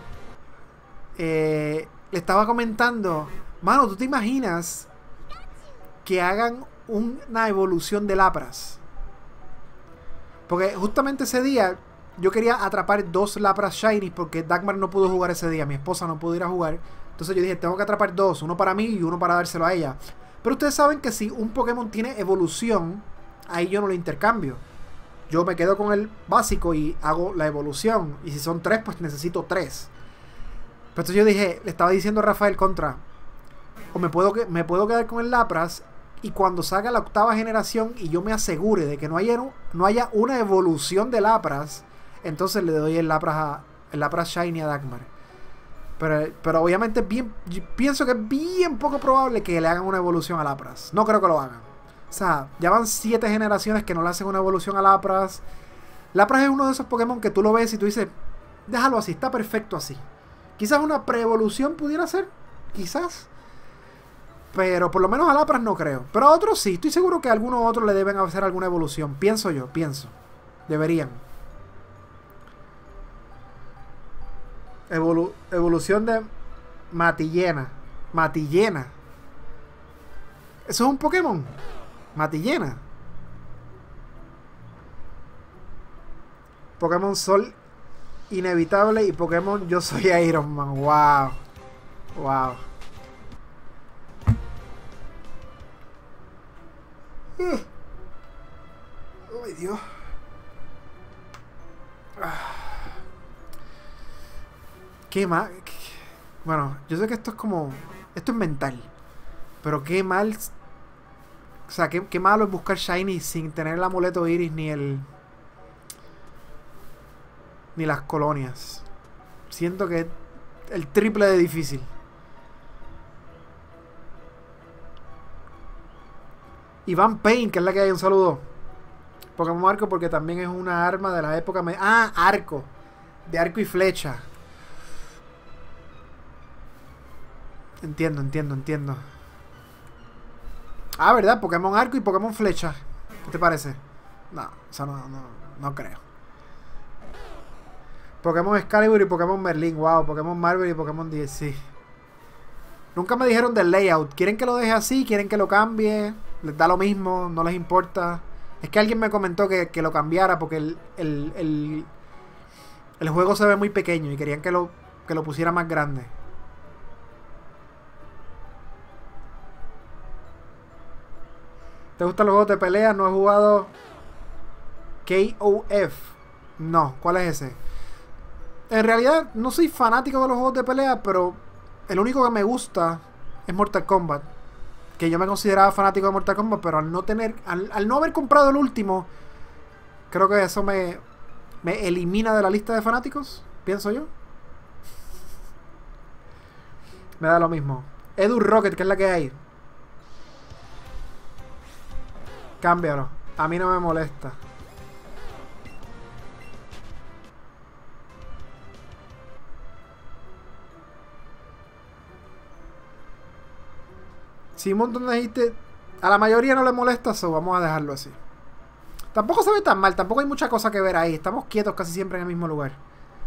Le estaba comentando, mano, ¿tú te imaginas que hagan una evolución de Lapras? Porque justamente ese día yo quería atrapar 2 Lapras Shiny porque Dagmar no pudo jugar ese día, mi esposa no pudo ir a jugar. Entonces yo dije, tengo que atrapar 2, uno para mí y uno para dárselo a ella. Pero ustedes saben que si un Pokémon tiene evolución, ahí yo no lo intercambio. Yo me quedo con el básico y hago la evolución. Y si son 3, pues necesito 3. Pero entonces yo dije, le estaba diciendo a Rafael contra, o me puedo quedar con el Lapras y cuando salga la 8ª generación y yo me asegure de que no haya una evolución de Lapras, entonces le doy el Lapras Shiny a Dagmar. Pero obviamente pienso que es bien poco probable que le hagan una evolución a Lapras. No creo que lo hagan. O sea, ya van 7 generaciones que no le hacen una evolución a Lapras. Lapras es uno de esos Pokémon que tú lo ves y tú dices, déjalo así, está perfecto así. Quizás una pre-evolución pudiera ser. Quizás. Pero por lo menos a Lapras no creo. Pero a otros sí. Estoy seguro que a algunos otros le deben hacer alguna evolución. Pienso yo, pienso. Deberían. Evolución de Matillena. Matillena. ¿Eso es un Pokémon? Matillena. Pokémon Sol Inevitable y Pokémon Yo Soy Iron Man. Wow. Wow. Ay, Dios. Qué mal. Bueno, yo sé que esto es como... Esto es mental. Pero qué mal... O sea, qué malo es buscar Shiny sin tener el amuleto Iris ni las colonias. Siento que es el triple de difícil. Iván Payne, que es la que hay, un saludo. Pokémon Arco porque también es una arma de la época... arco. De arco y flecha. Entiendo. Ah, ¿verdad? Pokémon Arco y Pokémon Flecha. ¿Qué te parece? No, eso no creo. Pokémon Excalibur y Pokémon Merlin. Wow, Pokémon Marvel y Pokémon DLC. Nunca me dijeron del layout. ¿Quieren que lo deje así? ¿Quieren que lo cambie? ¿Les da lo mismo? ¿No les importa? Es que alguien me comentó que lo cambiara porque el juego se ve muy pequeño y querían que lo pusiera más grande. ¿Te gustan los juegos de pelea? ¿No he jugado KOF? No, ¿cuál es ese? En realidad no soy fanático de los juegos de pelea, pero el único que me gusta es Mortal Kombat. Que yo me consideraba fanático de Mortal Kombat, pero al no haber comprado el último, creo que eso me elimina de la lista de fanáticos, pienso yo. Me da lo mismo. Edu Rocket, que es la que hay. Cámbialo. A mí no me molesta. Si un montón de gente... A la mayoría no le molesta eso, vamos a dejarlo así. Tampoco se ve tan mal, tampoco hay mucha cosa que ver ahí. Estamos quietos casi siempre en el mismo lugar.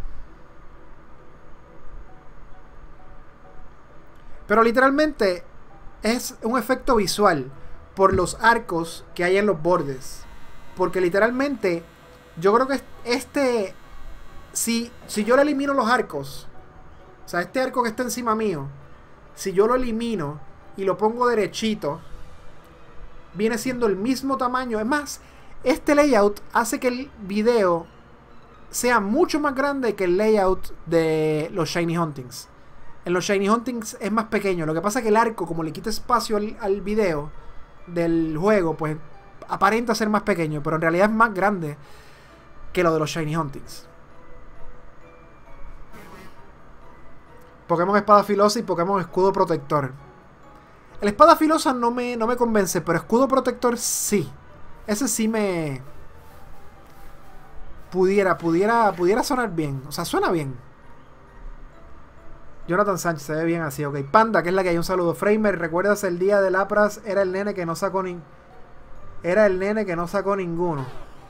Pero literalmente es un efecto visual por los arcos que hay en los bordes. Porque literalmente yo creo que si yo le elimino los arcos, o sea, este arco que está encima mío, si yo lo elimino y lo pongo derechito, viene siendo el mismo tamaño. Es más, este layout hace que el video sea mucho más grande que el layout de los Shiny Huntings. En los Shiny Huntings es más pequeño. Lo que pasa es que el arco, como le quita espacio al video del juego, pues aparenta ser más pequeño, pero en realidad es más grande que lo de los Shiny Huntings. Pokémon Espada Filosa y Pokémon Escudo Protector. El Espada Filosa no me convence, pero Escudo Protector sí. Ese sí me... Pudiera sonar bien. O sea, suena bien. Jonathan Sánchez, se ve bien así, ok. Panda, que es la que hay, un saludo. Framer, ¿recuerdas el día de Lapras? Era el nene que no sacó ninguno.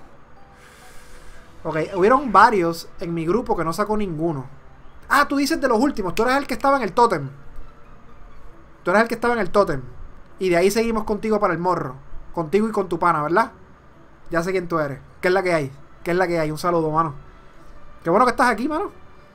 Ok, hubieron varios en mi grupo que no sacó ninguno. Ah, tú dices de los últimos. Tú eres el que estaba en el tótem. Y de ahí seguimos contigo para el morro. Contigo y con tu pana, ¿verdad? Ya sé quién tú eres. ¿Qué es la que hay? Un saludo, mano. Qué bueno que estás aquí, mano.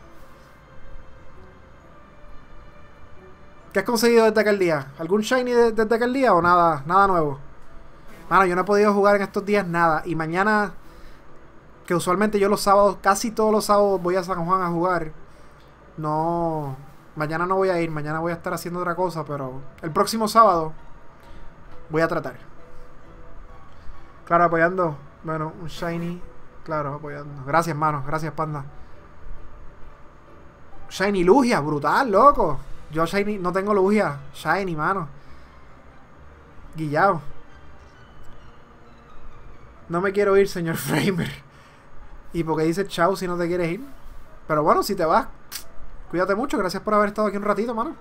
¿Qué has conseguido desde aquel día? ¿Algún shiny desde aquel día o nada nuevo? Mano, yo no he podido jugar en estos días nada. Y mañana, que usualmente yo los sábados, casi todos los sábados voy a San Juan a jugar. No, mañana no voy a ir. Mañana voy a estar haciendo otra cosa. Pero el próximo sábado voy a tratar. Claro, apoyando. Bueno, un shiny Claro, apoyando. Gracias, mano. Gracias, panda. Shiny Lugia, brutal, loco. Yo Shiny no tengo Lugia. Shiny, mano. Guillao. No me quiero ir, señor Framer. ¿Y por qué dices chao si no te quieres ir? Pero bueno, si te vas, cuídate mucho. Gracias por haber estado aquí un ratito, mano.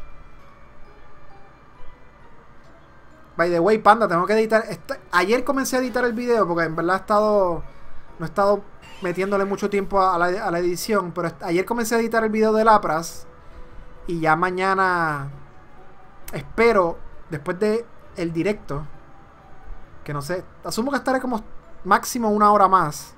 By the way, panda, tengo que editar. Ayer comencé a editar el video porque en verdad no he estado metiéndole mucho tiempo a la edición. Pero ayer comencé a editar el video de Lapras. Y ya mañana espero, después de el directo, que no sé, asumo que estaré como máximo 1 hora más.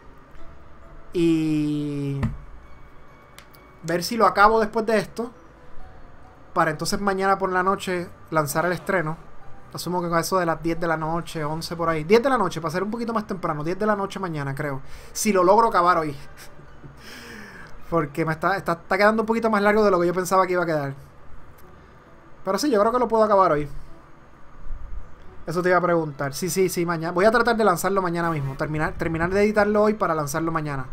Y ver si lo acabo después de esto, para entonces mañana por la noche lanzar el estreno. Asumo que con eso de las 10 de la noche, 11 por ahí. 10 de la noche, para ser un poquito más temprano. 10 de la noche mañana, creo. Si lo logro acabar hoy. Porque me está quedando un poquito más largo de lo que yo pensaba que iba a quedar. Pero sí, yo creo que lo puedo acabar hoy. Eso te iba a preguntar. Sí, mañana. Voy a tratar de lanzarlo mañana mismo. Terminar de editarlo hoy para lanzarlo mañana.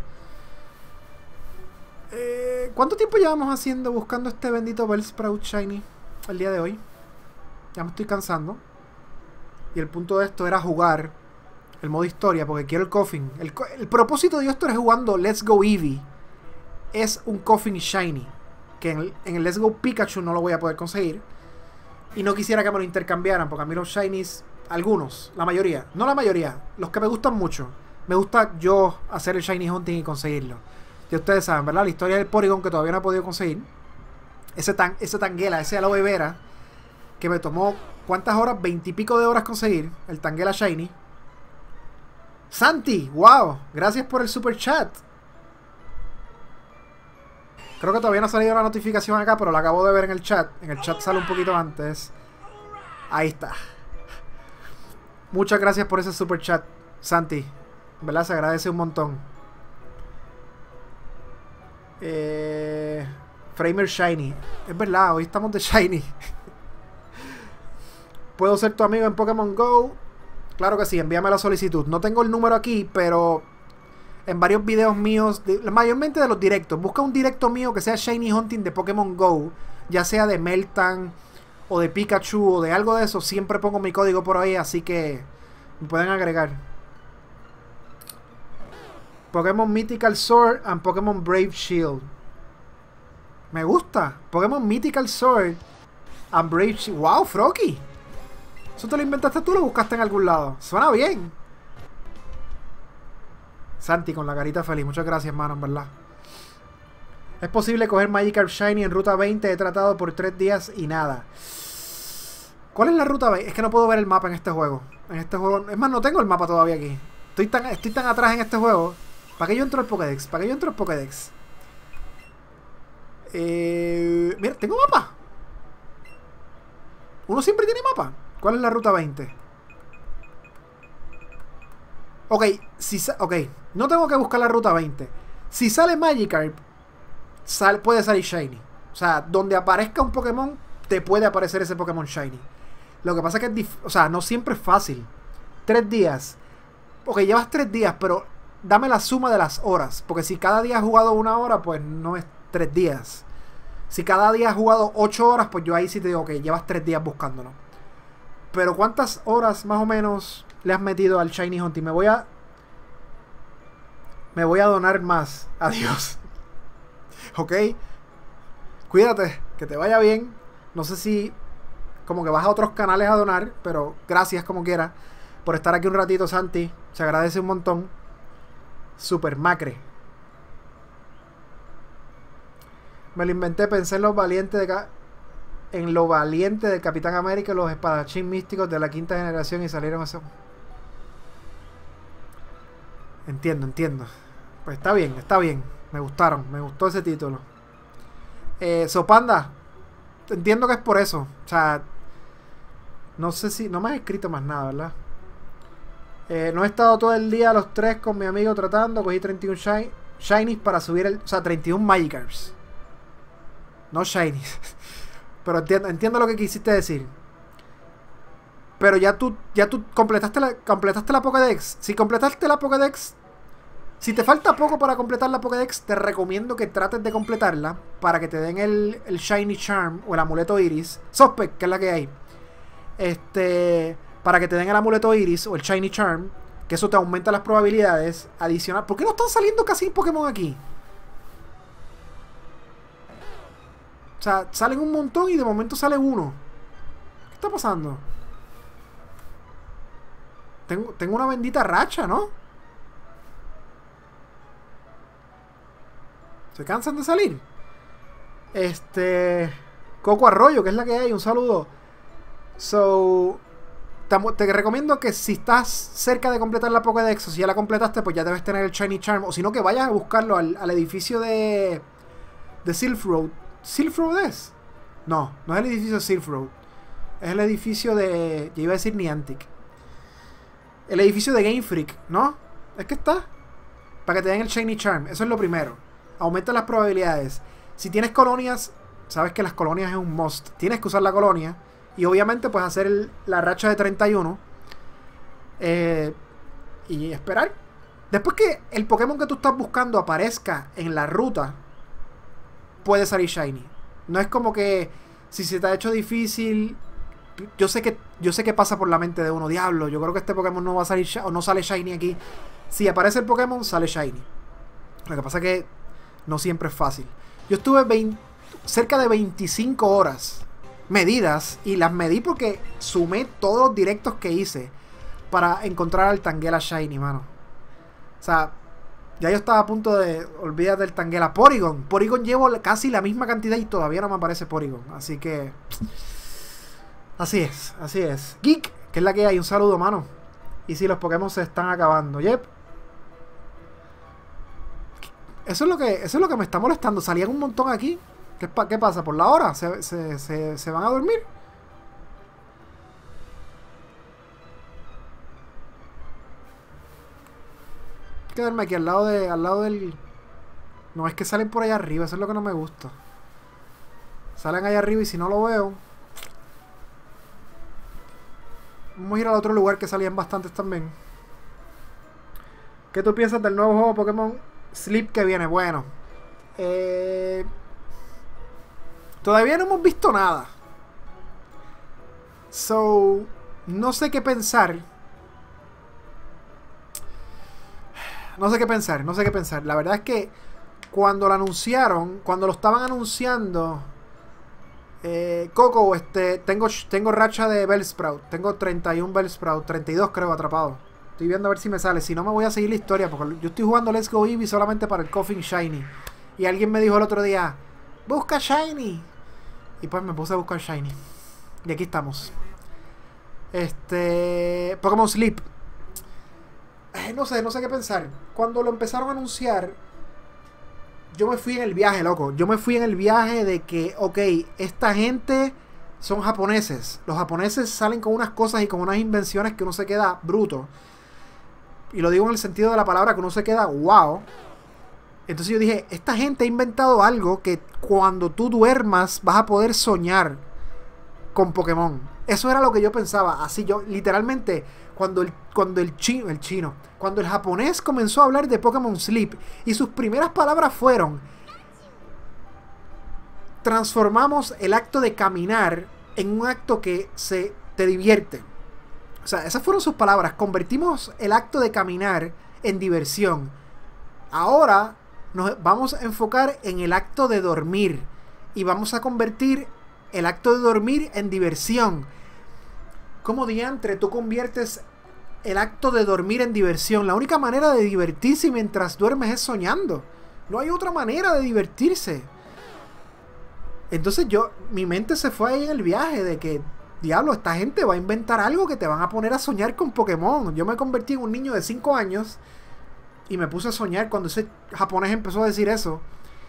¿Cuánto tiempo llevamos buscando este bendito Bellsprout Shiny el día de hoy? Ya me estoy cansando. Y el punto de esto era jugar el modo historia, porque quiero el Koffing. El propósito de esto es jugando Let's Go Eevee. Es un Koffing Shiny, que en el Let's Go Pikachu no lo voy a poder conseguir. Y no quisiera que me lo intercambiaran, porque a mí los Shinies, algunos, la mayoría, no la mayoría, los que me gustan mucho, me gusta yo hacer el Shiny Hunting y conseguirlo. Y ustedes saben, ¿verdad? La historia del Porygon que todavía no he podido conseguir. Ese Tangela, ese Aloe Vera, que me tomó, ¿cuántas horas? 20 y pico de horas conseguir. El Tangela Shiny. Santi, wow, gracias por el super chat. Creo que todavía no ha salido la notificación acá, pero la acabo de ver en el chat. En el chat sale un poquito antes. Ahí está. Muchas gracias por ese super chat, Santi. ¿Verdad? Se agradece un montón. Framer Shiny. Es verdad, hoy estamos de Shiny. ¿Puedo ser tu amigo en Pokémon Go? Claro que sí, envíame la solicitud. No tengo el número aquí, pero en varios videos míos, mayormente de los directos, busca un directo mío que sea Shiny Hunting de Pokémon Go, ya sea de Meltan o de Pikachu o de algo de eso. Siempre pongo mi código por ahí, así que me pueden agregar. Pokémon Mythical Sword and Pokémon Brave Shield. Me gusta. Pokémon Mythical Sword and Brave Shield. ¡Wow, Froakie! ¿Eso te lo inventaste tú o lo buscaste en algún lado? Suena bien. Santi con la carita feliz. Muchas gracias, mano, en verdad. Es posible coger Magikarp Shiny en ruta 20. He tratado por 3 días y nada. ¿Cuál es la ruta 20? Es que no puedo ver el mapa en este juego. Es más, no tengo el mapa todavía aquí. Estoy tan atrás en este juego. ¿Para qué yo entro al Pokédex? Mira, tengo mapa. Uno siempre tiene mapa. ¿Cuál es la ruta 20? Ok, no tengo que buscar la ruta 20. Si sale Magikarp, puede salir Shiny. O sea, donde aparezca un Pokémon, te puede aparecer ese Pokémon Shiny. Lo que pasa es que no siempre es fácil. 3 días. Ok, llevas 3 días, pero dame la suma de las horas. Porque si cada día has jugado 1 hora, pues no es 3 días. Si cada día has jugado 8 horas, pues yo ahí sí te digo que llevas 3 días buscándolo. Pero ¿cuántas horas más o menos le has metido al Shiny Hunting? Me voy a donar más. Adiós. Ok. Cuídate, que te vaya bien. No sé si como que vas a otros canales a donar, pero gracias como quiera por estar aquí un ratito, Santi. Se agradece un montón. Super macre. Me lo inventé, pensé en lo valiente del Capitán América y los espadachín místicos de la 5ª generación y salieron eso. Entiendo. Pues está bien. Me gustó ese título. Sopanda, entiendo que es por eso. O sea, no sé si... No me has escrito más nada, ¿verdad? No he estado todo el día a los 3 con mi amigo tratando. Cogí 31 Shinies para subir o sea, 31 Magikarps. No Shinies. Pero entiendo lo que quisiste decir. Pero ya tú completaste la Pokédex. Si completaste la Pokédex, Si te falta poco para completar la Pokédex, te recomiendo que trates de completarla para que te den el Shiny Charm o el amuleto Iris. Sospec, que es la que hay. Para que te den el amuleto Iris o el Shiny Charm, que eso te aumenta las probabilidades adicionales. ¿Por qué no están saliendo casi Pokémon aquí? O sea, salen un montón y de momento sale uno. ¿Qué está pasando? Tengo una bendita racha, ¿no? Se cansan de salir. Coco Arroyo, que es la que hay. Un saludo. Te recomiendo que si estás cerca de completar la Pokédex, o si ya la completaste, pues ya debes tener el Shiny Charm. O si no, que vayas a buscarlo al edificio de Silph Road. ¿Silph Road es? No, no es el edificio de Silph Road. Es el edificio de... Yo iba a decir Niantic. El edificio de Game Freak, ¿no? Es que está. Para que te den el Shiny Charm. Eso es lo primero. Aumenta las probabilidades. Si tienes colonias, sabes que las colonias es un must. Tienes que usar la colonia. Y obviamente pues hacer la racha de 31. Y esperar. Después que el Pokémon que tú estás buscando aparezca en la ruta, puede salir Shiny. No es como que si se te ha hecho difícil... Yo sé que pasa por la mente de uno. Diablo, yo creo que este Pokémon no va a salir o no sale Shiny aquí. Si aparece el Pokémon, sale Shiny. Lo que pasa es que no siempre es fácil. Yo estuve cerca de 25 horas medidas. Y las medí porque sumé todos los directos que hice para encontrar al Tangela Shiny, mano. O sea, ya yo estaba a punto de... Olvídate del Tangela. Porygon. Porygon llevo casi la misma cantidad y todavía no me aparece Porygon. Así que... Así es, así es. Geek, que es la que hay. Un saludo, mano. Y si los Pokémon se están acabando. Yep. Eso es lo que me está molestando. Salían un montón aquí. ¿Qué pasa? ¿Por la hora? ¿Se van a dormir? Hay que quedarme aquí al lado del... No, es que salen por allá arriba. Eso es lo que no me gusta. Salen allá arriba y si no lo veo... Vamos a ir al otro lugar que salían bastantes también. ¿Qué tú piensas del nuevo juego Pokémon Sleep que viene? Bueno, todavía no hemos visto nada. No sé qué pensar. No sé qué pensar. La verdad es que cuando lo anunciaron, cuando lo estaban anunciando... Coco, tengo racha de Bellsprout. Tengo 31 Bellsprout, 32 creo atrapado. Estoy viendo a ver si me sale. Si no, me voy a seguir la historia, porque yo estoy jugando Let's Go Eevee solamente para el Coffin Shiny. Y alguien me dijo el otro día, busca Shiny. Y pues me puse a buscar Shiny. Y aquí estamos. Pokémon Sleep. No sé qué pensar. Cuando lo empezaron a anunciar, yo me fui en el viaje, loco. Yo me fui en el viaje de que, ok, esta gente son japoneses. Los japoneses salen con unas cosas y con unas invenciones que uno se queda bruto. Y lo digo en el sentido de la palabra, que uno se queda wow. Entonces yo dije, esta gente ha inventado algo que cuando tú duermas vas a poder soñar con Pokémon. Eso era lo que yo pensaba. Así yo, literalmente, cuando el japonés comenzó a hablar de Pokémon Sleep y sus primeras palabras fueron: transformamos el acto de caminar en un acto que te divierte. O sea, esas fueron sus palabras. Convertimos el acto de caminar en diversión. Ahora nos vamos a enfocar en el acto de dormir y vamos a convertir el acto de dormir en diversión. ¿Cómo diantre tú conviertes el acto de dormir en diversión? La única manera de divertirse mientras duermes es soñando. No hay otra manera de divertirse. Entonces mi mente se fue ahí en el viaje de que, diablo, esta gente va a inventar algo que te van a poner a soñar con Pokémon. Yo me convertí en un niño de 5 años y me puse a soñar cuando ese japonés empezó a decir eso.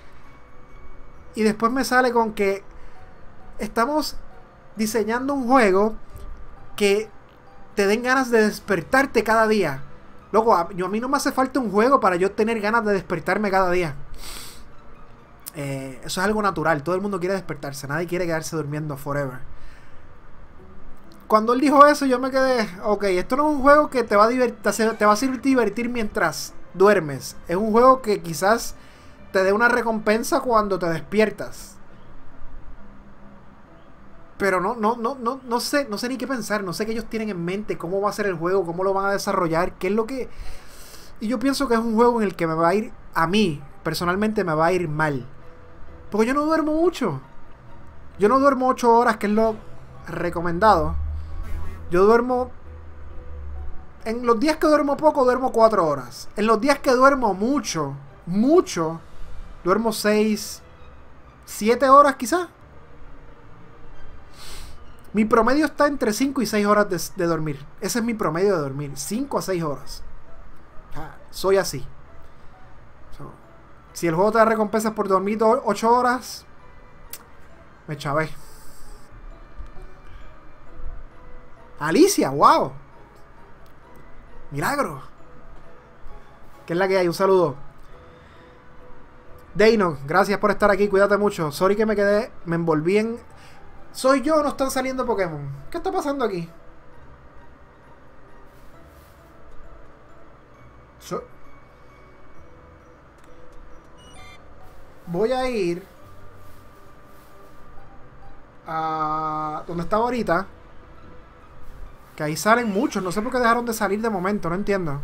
Y después me sale con que estamos diseñando un juego que te den ganas de despertarte cada día. Loco, a mí no me hace falta un juego para yo tener ganas de despertarme cada día. Eso es algo natural. Todo el mundo quiere despertarse. Nadie quiere quedarse durmiendo forever. Cuando él dijo eso, yo me quedé, ok, esto no es un juego que te va a divertir mientras duermes. Es un juego que quizás te dé una recompensa cuando te despiertas. Pero no sé ni qué pensar. No sé qué ellos tienen en mente, cómo va a ser el juego, cómo lo van a desarrollar, qué es lo que... Y yo pienso que es un juego en el que me va a ir, a mí, personalmente me va a ir mal. Porque yo no duermo mucho. Yo no duermo 8 horas, que es lo recomendado. Yo duermo... En los días que duermo poco, duermo 4 horas. En los días que duermo mucho, duermo 6, 7 horas quizás. Mi promedio está entre 5 y 6 horas de dormir. Ese es mi promedio de dormir. 5 a 6 horas. Soy así. Si el juego te da recompensas por dormir 8 horas, me chavé. Alicia, wow. Milagro. ¿Qué es la que hay? Un saludo. Deino, gracias por estar aquí. Cuídate mucho. Sorry que me envolví en... ¿Soy yo o no están saliendo Pokémon? ¿Qué está pasando aquí? Voy a ir a donde estaba ahorita. Que ahí salen muchos. No sé por qué dejaron de salir de momento. No entiendo.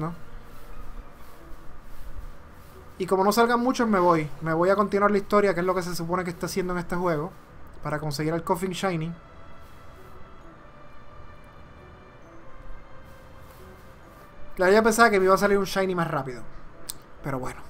Y como no salgan muchos, me voy. Me voy a continuar la historia, que es lo que se supone que está haciendo en este juego. Para conseguir el Koffing Shiny. Claro, ya pensaba que me iba a salir un Shiny más rápido. Pero bueno.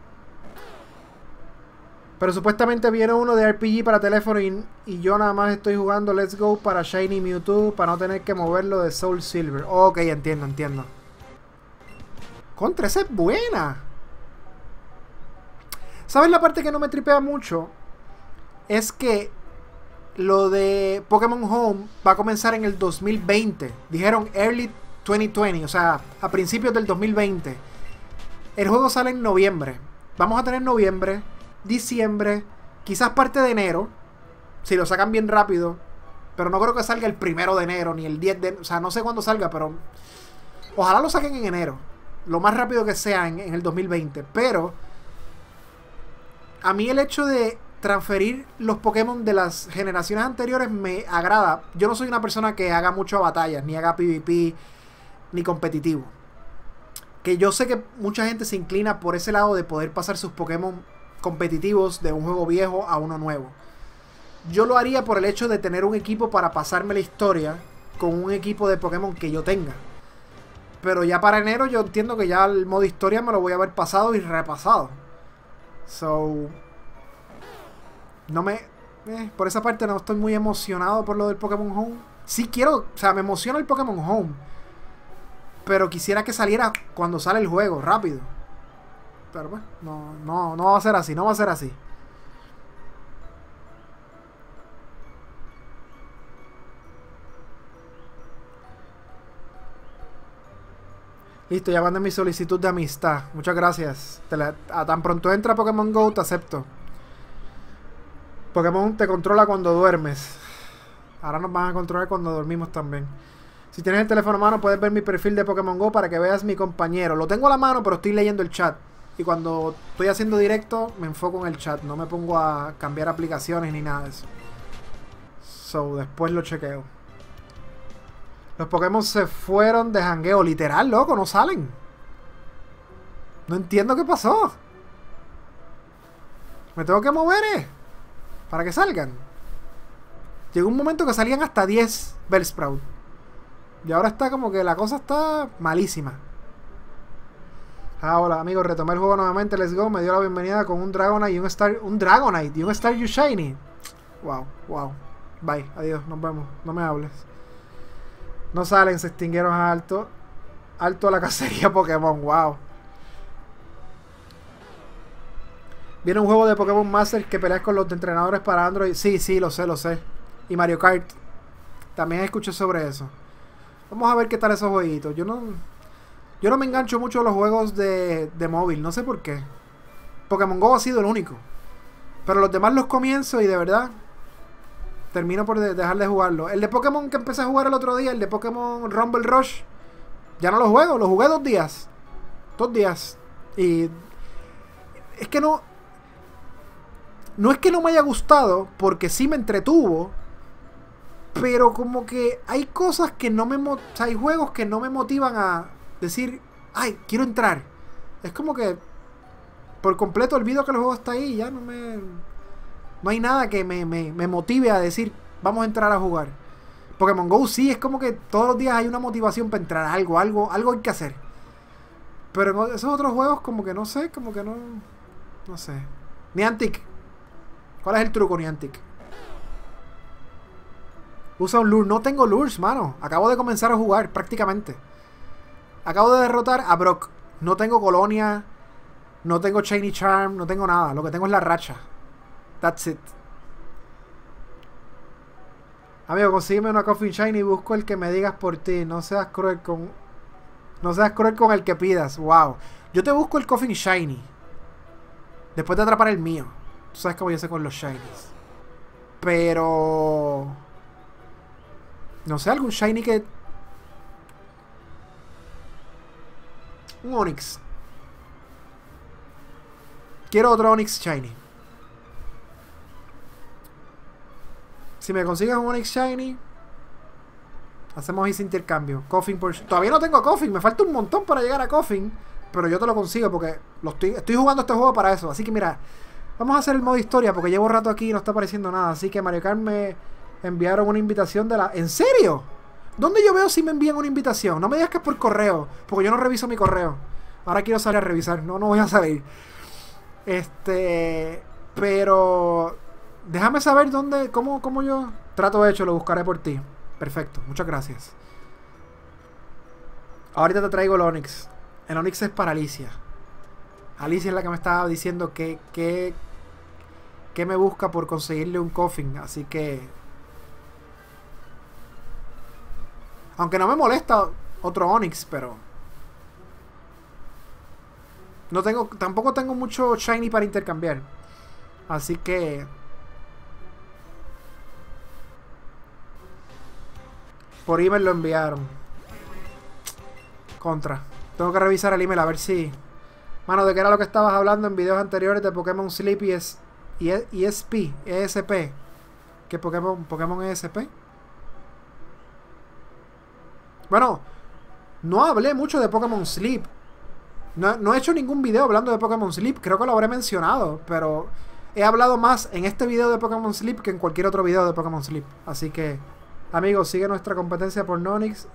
Pero supuestamente viene uno de RPG para teléfono y yo nada más estoy jugando Let's Go para Shiny Mewtwo para no tener que moverlo de Soul Silver. Ok, entiendo. Contra, esa es buena. ¿Sabes la parte que no me tripea mucho? Es que lo de Pokémon Home va a comenzar en el 2020. Dijeron Early 2020, o sea, a principios del 2020. El juego sale en noviembre. Vamos a tener noviembre, diciembre, quizás parte de enero, si lo sacan bien rápido, pero no creo que salga el 1 de enero, ni el 10 de... O sea, no sé cuándo salga, pero ojalá lo saquen en enero, lo más rápido que sea en el 2020, pero a mí el hecho de transferir los Pokémon de las generaciones anteriores me agrada. Yo no soy una persona que haga mucho batallas, ni haga PvP, ni competitivo. Que yo sé que mucha gente se inclina por ese lado de poder pasar sus Pokémon competitivos de un juego viejo a uno nuevo. Yo lo haría por el hecho de tener un equipo para pasarme la historia con un equipo de Pokémon que yo tenga. Pero ya para enero yo entiendo que ya el modo historia me lo voy a haber pasado y repasado. So... No me... por esa parte no estoy muy emocionado por lo del Pokémon Home. Sí quiero... O sea, me emociona el Pokémon Home. Pero quisiera que saliera cuando sale el juego, rápido. Pero bueno, no va a ser así, no va a ser así. Listo, ya mandé mi solicitud de amistad. Muchas gracias. Tan pronto entra Pokémon GO, te acepto. Pokémon te controla cuando duermes. Ahora nos van a controlar cuando dormimos también. Si tienes el teléfono a mano, puedes ver mi perfil de Pokémon GO para que veas mi compañero. Lo tengo a la mano, pero estoy leyendo el chat. Y cuando estoy haciendo directo, me enfoco en el chat. No me pongo a cambiar aplicaciones ni nada de eso. So, después lo chequeo. Los Pokémon se fueron de jangueo. Literal, loco, no salen. No entiendo qué pasó. Me tengo que mover, para que salgan. Llegó un momento que salían hasta 10 Bellsprout. Y ahora está como que la cosa está malísima. Ah, hola amigos, retomé el juego nuevamente, let's go. Me dio la bienvenida con un Dragonite y un Dragonite y un Staryu Shiny. Wow. Bye, adiós, nos vemos. No me hables. No salen, se extinguieron a alto a la cacería Pokémon, wow. Viene un juego de Pokémon Master que peleas con los entrenadores para Android. Sí, lo sé. Y Mario Kart. También escuché sobre eso. Vamos a ver qué tal esos jueguitos. Yo no me engancho mucho a los juegos de móvil. No sé por qué. Pokémon GO ha sido el único. Pero los demás los comienzo y de verdad termino por dejar de jugarlo. El de Pokémon que empecé a jugar el otro día, el de Pokémon Rumble Rush, ya no lo juego. Lo jugué 2 días. 2 días. Y es que no... No es que no me haya gustado, porque sí me entretuvo. Pero como que hay cosas que no me... O sea, hay juegos que no me motivan a decir, ay, quiero entrar. Es como que por completo olvido que el juego está ahí y ya no me... No hay nada que me motive a decir, vamos a entrar a jugar. Pokémon GO sí, es como que todos los días hay una motivación para entrar a algo hay que hacer. Pero en esos otros juegos como que no sé, como que no... No sé. Niantic. ¿Cuál es el truco, Niantic? Usa un lure. No tengo lures, mano. Acabo de comenzar a jugar, prácticamente. Acabo de derrotar a Brock. No tengo colonia. No tengo Shiny Charm. No tengo nada. Lo que tengo es la racha. That's it. Amigo, consígueme una Coffin Shiny y busco el que me digas por ti. No seas cruel con... No seas cruel con el que pidas. Wow. Yo te busco el Coffin Shiny. Después de atrapar el mío. Tú sabes cómo yo sé con los Shinies. Pero... No sé, algún Shiny que... Un Onix. Quiero otro Onix Shiny. Si me consigues un Onix Shiny, hacemos ese intercambio. Coffin por... Todavía no tengo Coffin. Me falta un montón para llegar a Coffin. Pero yo te lo consigo porque estoy jugando este juego para eso. Así que mira, vamos a hacer el modo historia porque llevo rato aquí y no está apareciendo nada. Así que Mario Kart me enviaron una invitación de la... ¿En serio? ¿Dónde yo veo si me envían una invitación? No me digas que es por correo, porque yo no reviso mi correo. Ahora quiero salir a revisar. No voy a salir. Pero... Déjame saber dónde... ¿Cómo yo...? Trato hecho, lo buscaré por ti. Perfecto, muchas gracias. Ahorita te traigo el Onix. El Onix es para Alicia. Alicia es la que me estaba diciendo que me busca por conseguirle un Coffin. Así que... Aunque no me molesta otro Onix, pero... Tampoco tengo mucho Shiny para intercambiar. Así que... Por email lo enviaron. Contra. Tengo que revisar el email a ver si... Mano, ¿de qué era lo que estabas hablando en videos anteriores de Pokémon Sleep y ESP? ¿Qué Pokémon ESP? Bueno, no hablé mucho de Pokémon Sleep. No he hecho ningún video hablando de Pokémon Sleep. Creo que lo habré mencionado, pero he hablado más en este video de Pokémon Sleep que en cualquier otro video de Pokémon Sleep. Así que, amigos, sigue nuestra competencia por Nonix.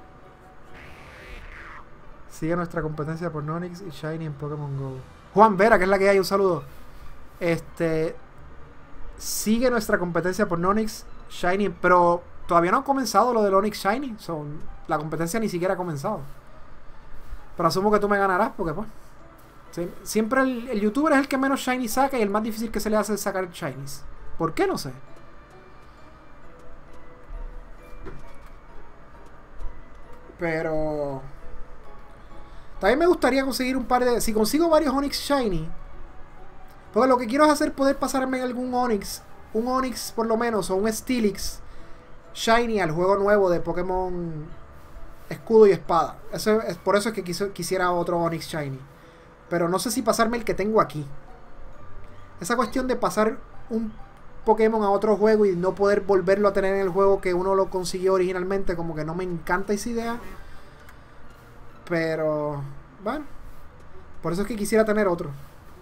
Sigue nuestra competencia por Nonix y Shiny en Pokémon GO. Juan Vera, que es la que hay, un saludo. Sigue nuestra competencia por Nonix, Shiny, pero todavía no ha comenzado lo del Onix Shiny. La competencia ni siquiera ha comenzado. Pero asumo que tú me ganarás porque pues... Siempre el youtuber es el que menos Shiny saca y el más difícil que se le hace es sacar Shinies. ¿Por qué? No sé. Pero... También me gustaría conseguir un par de... Si consigo varios Onix Shiny... Porque lo que quiero es hacer poder pasarme algún Onix. Un Onix por lo menos. O un Steelix Shiny al juego nuevo de Pokémon Escudo y Espada. Por eso es que quisiera otro Onix Shiny. Pero no sé si pasarme el que tengo aquí. Esa cuestión de pasar un Pokémon a otro juego y no poder volverlo a tener en el juego que uno lo consiguió originalmente, como que no me encanta esa idea. Pero... Bueno. Por eso es que quisiera tener otro.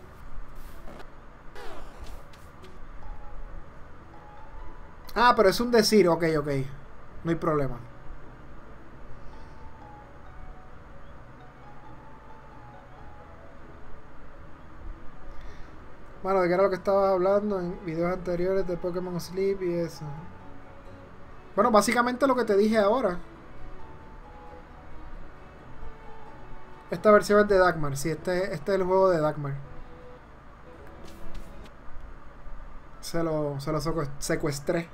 Ah, pero es un decir. Ok. No hay problema. Bueno, de qué era lo que estaba hablando en videos anteriores de Pokémon Sleep y eso. Bueno, básicamente lo que te dije ahora. Esta versión es de Dagmar. Sí, este es el juego de Dagmar. Se lo secuestré.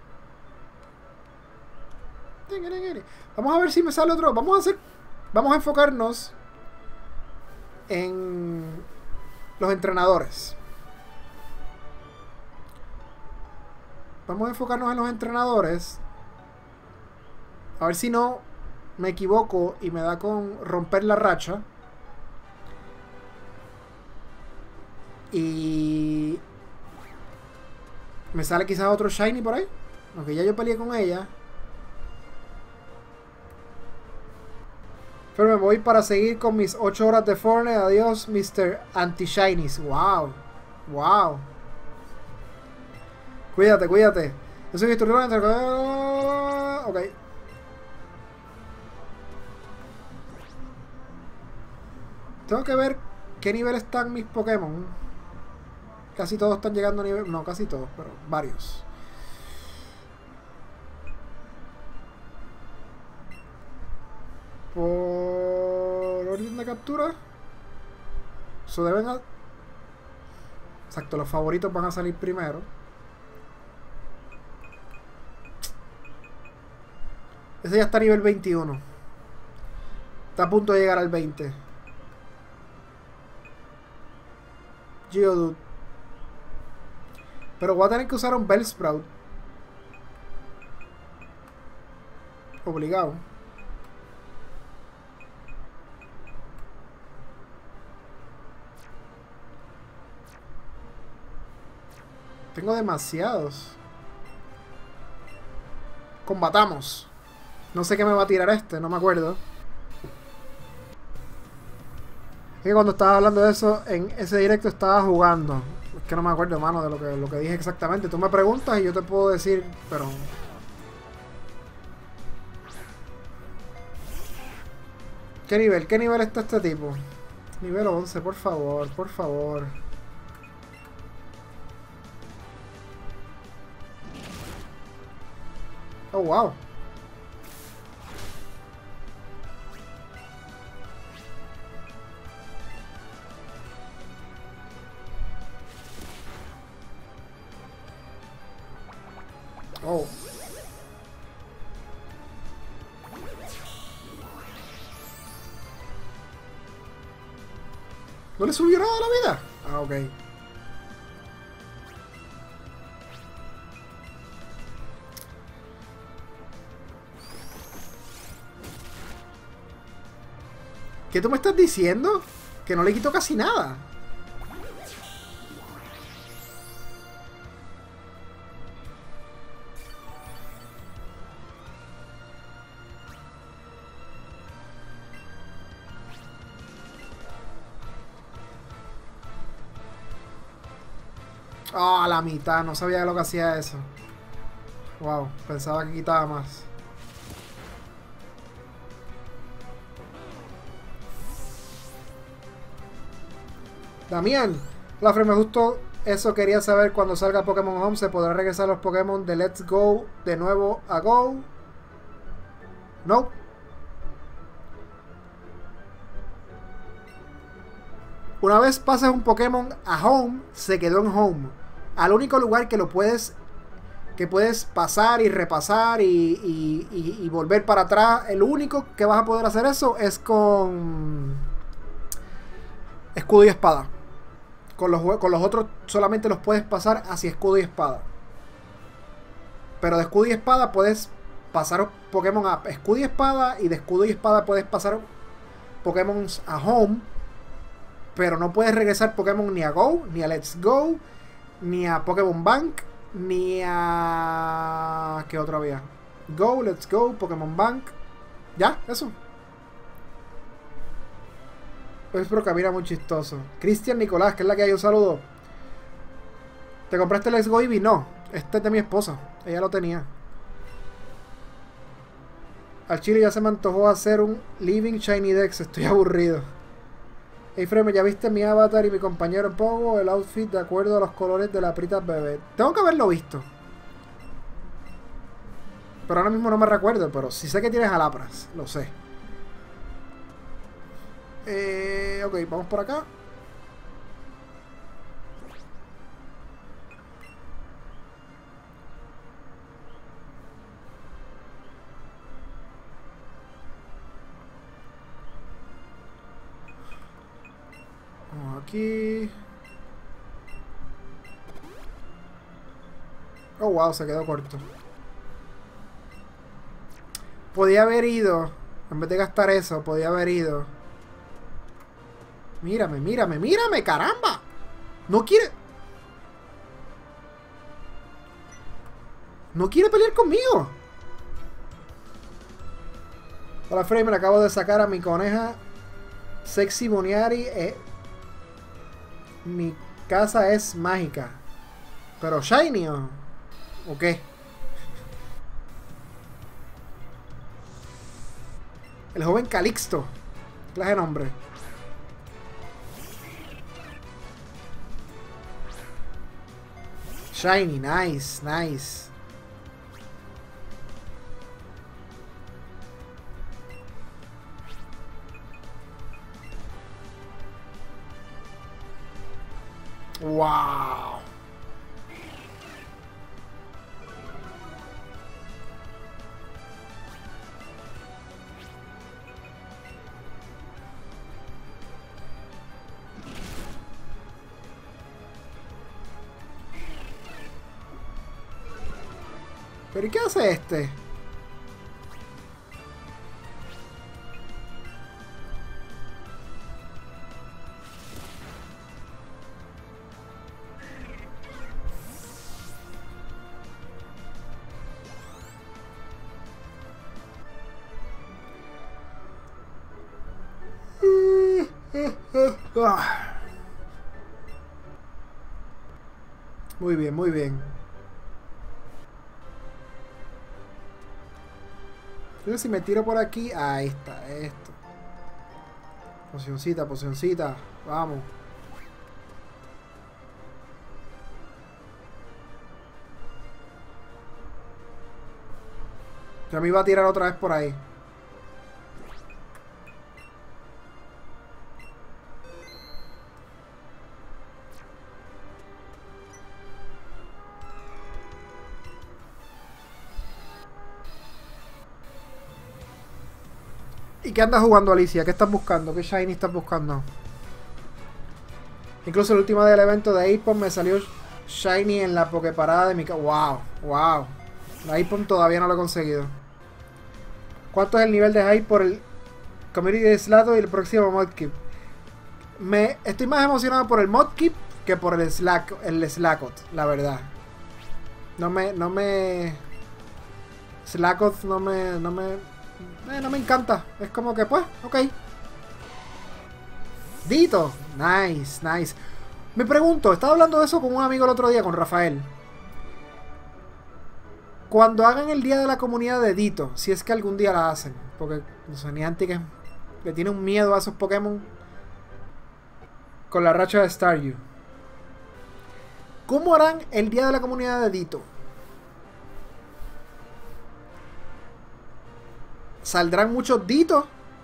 Vamos a ver si me sale otro. Vamos a enfocarnos en los entrenadores. Vamos a enfocarnos en los entrenadores. A ver si no me equivoco y me da con romper la racha. Y me sale quizás otro Shiny por ahí. Aunque ya yo peleé con ella. Pero me voy para seguir con mis 8 horas de Fortnite. Adiós, Mr. Anti-Shinies. Wow. Wow. Cuídate, cuídate. Yo soy instructor entre... Ok. Tengo que ver qué nivel están mis Pokémon. Casi todos están llegando a nivel... No, casi todos, pero varios. Por orden de captura. Eso deben... Exacto, los favoritos van a salir primero. Ese ya está a nivel 21. Está a punto de llegar al 20. Geodude. Pero voy a tener que usar un Bellsprout. Obligado. Tengo demasiados. Combatamos. No sé qué me va a tirar este, no me acuerdo. Es que cuando estaba hablando de eso, en ese directo estaba jugando. Es que no me acuerdo, hermano, de lo que dije exactamente. Tú me preguntas y yo te puedo decir, pero... ¿Qué nivel? ¿Qué nivel está este tipo? Nivel 11, por favor, por favor. Oh, wow. Oh. ¿No le subió nada a la vida? Ah, ok. ¿Qué tú me estás diciendo? Que no le quito casi nada. Ah, a la mitad. No sabía lo que hacía eso. Wow, pensaba que quitaba más. Damián, Lafre, me gustó eso. Quería saber cuando salga Pokémon Home se podrá regresar los Pokémon de Let's Go de nuevo a Go. No. Una vez pases un Pokémon a Home, se quedó en Home. Al único lugar que lo puedes pasar y repasar y volver para atrás, el único que vas a poder hacer eso es con escudo y espada. Con los otros solamente los puedes pasar hacia escudo y espada. Pero de escudo y espada puedes pasar Pokémon a escudo y espada, y de escudo y espada puedes pasar Pokémon a Home. Pero no puedes regresar Pokémon ni a Go, ni a Let's Go, ni a Pokémon Bank, ni a... ¿Qué otro había? Go, Let's Go, Pokémon Bank. Ya, eso. Es pero camina muy chistoso. Cristian Nicolás, que es la que hay, un saludo. ¿Te compraste el Let's Go Eevee? No, este es de mi esposa. Ella lo tenía. Al chile ya se me antojó hacer un Living Shiny Dex. Estoy aburrido. Hey Frame, ¿ya viste mi avatar y mi compañero Pogo? El outfit de acuerdo a los colores de la Prita bebé. Tengo que haberlo visto. Pero ahora mismo no me recuerdo. Pero sí sé que tienes Alapras. Lo sé. Ok, vamos por acá. Vamos aquí. Oh, wow, se quedó corto. Podía haber ido. En vez de gastar eso, podía haber ido. Mírame, mírame, mírame, caramba. No quiere... No quiere pelear conmigo. Hola Frame, le acabo de sacar a mi coneja Sexy Boniari. Mi casa es mágica. ¿Pero shiny o qué? El joven Calixto. Clase de nombre. Shiny, nice, nice. Wow. ¿Pero y qué hace este? Muy bien, muy bien. Entonces si me tiro por aquí, ahí está, esto. Pocioncita, pocioncita. Vamos. Ya me iba a tirar otra vez por ahí. ¿Y qué andas jugando, Alicia? ¿Qué estás buscando? ¿Qué shiny estás buscando? Incluso el último del evento de Aipon me salió shiny en la Poképarada de mi casa. ¡Wow! ¡Wow! La Aipon todavía no lo he conseguido. ¿Cuánto es el nivel de hype por el Community de Slato y el próximo Modkip? Estoy más emocionado por el Modkip que por el Slakoth, la verdad. Slakoth no me encanta. Es como que pues, ok. Dito. Nice, nice. Me pregunto, estaba hablando de eso con un amigo el otro día, con Rafael. Cuando hagan el día de la comunidad de Dito, si es que algún día la hacen, porque no sé, Niantic le tiene un miedo a esos Pokémon con la racha de Staryu. ¿Cómo harán el día de la comunidad de Dito? ¿Saldrán muchos Ditos?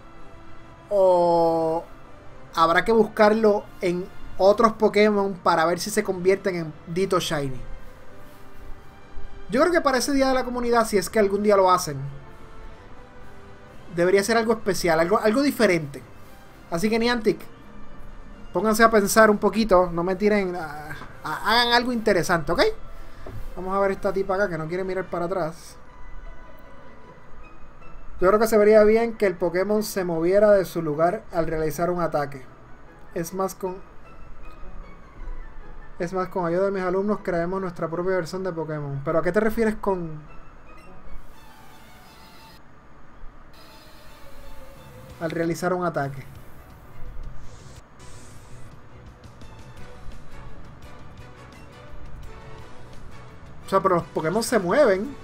¿O habrá que buscarlo en otros Pokémon para ver si se convierten en Dito Shiny? Yo creo que para ese día de la comunidad, si es que algún día lo hacen, debería ser algo especial, algo diferente. Así que Niantic, pónganse a pensar un poquito, no me tiren, hagan algo interesante, ¿ok? Vamos a ver esta tipa acá que no quiere mirar para atrás. Yo creo que se vería bien que el Pokémon se moviera de su lugar al realizar un ataque. Es más, con ayuda de mis alumnos creemos nuestra propia versión de Pokémon. ¿Pero a qué te refieres con...? Al realizar un ataque. O sea, pero los Pokémon se mueven.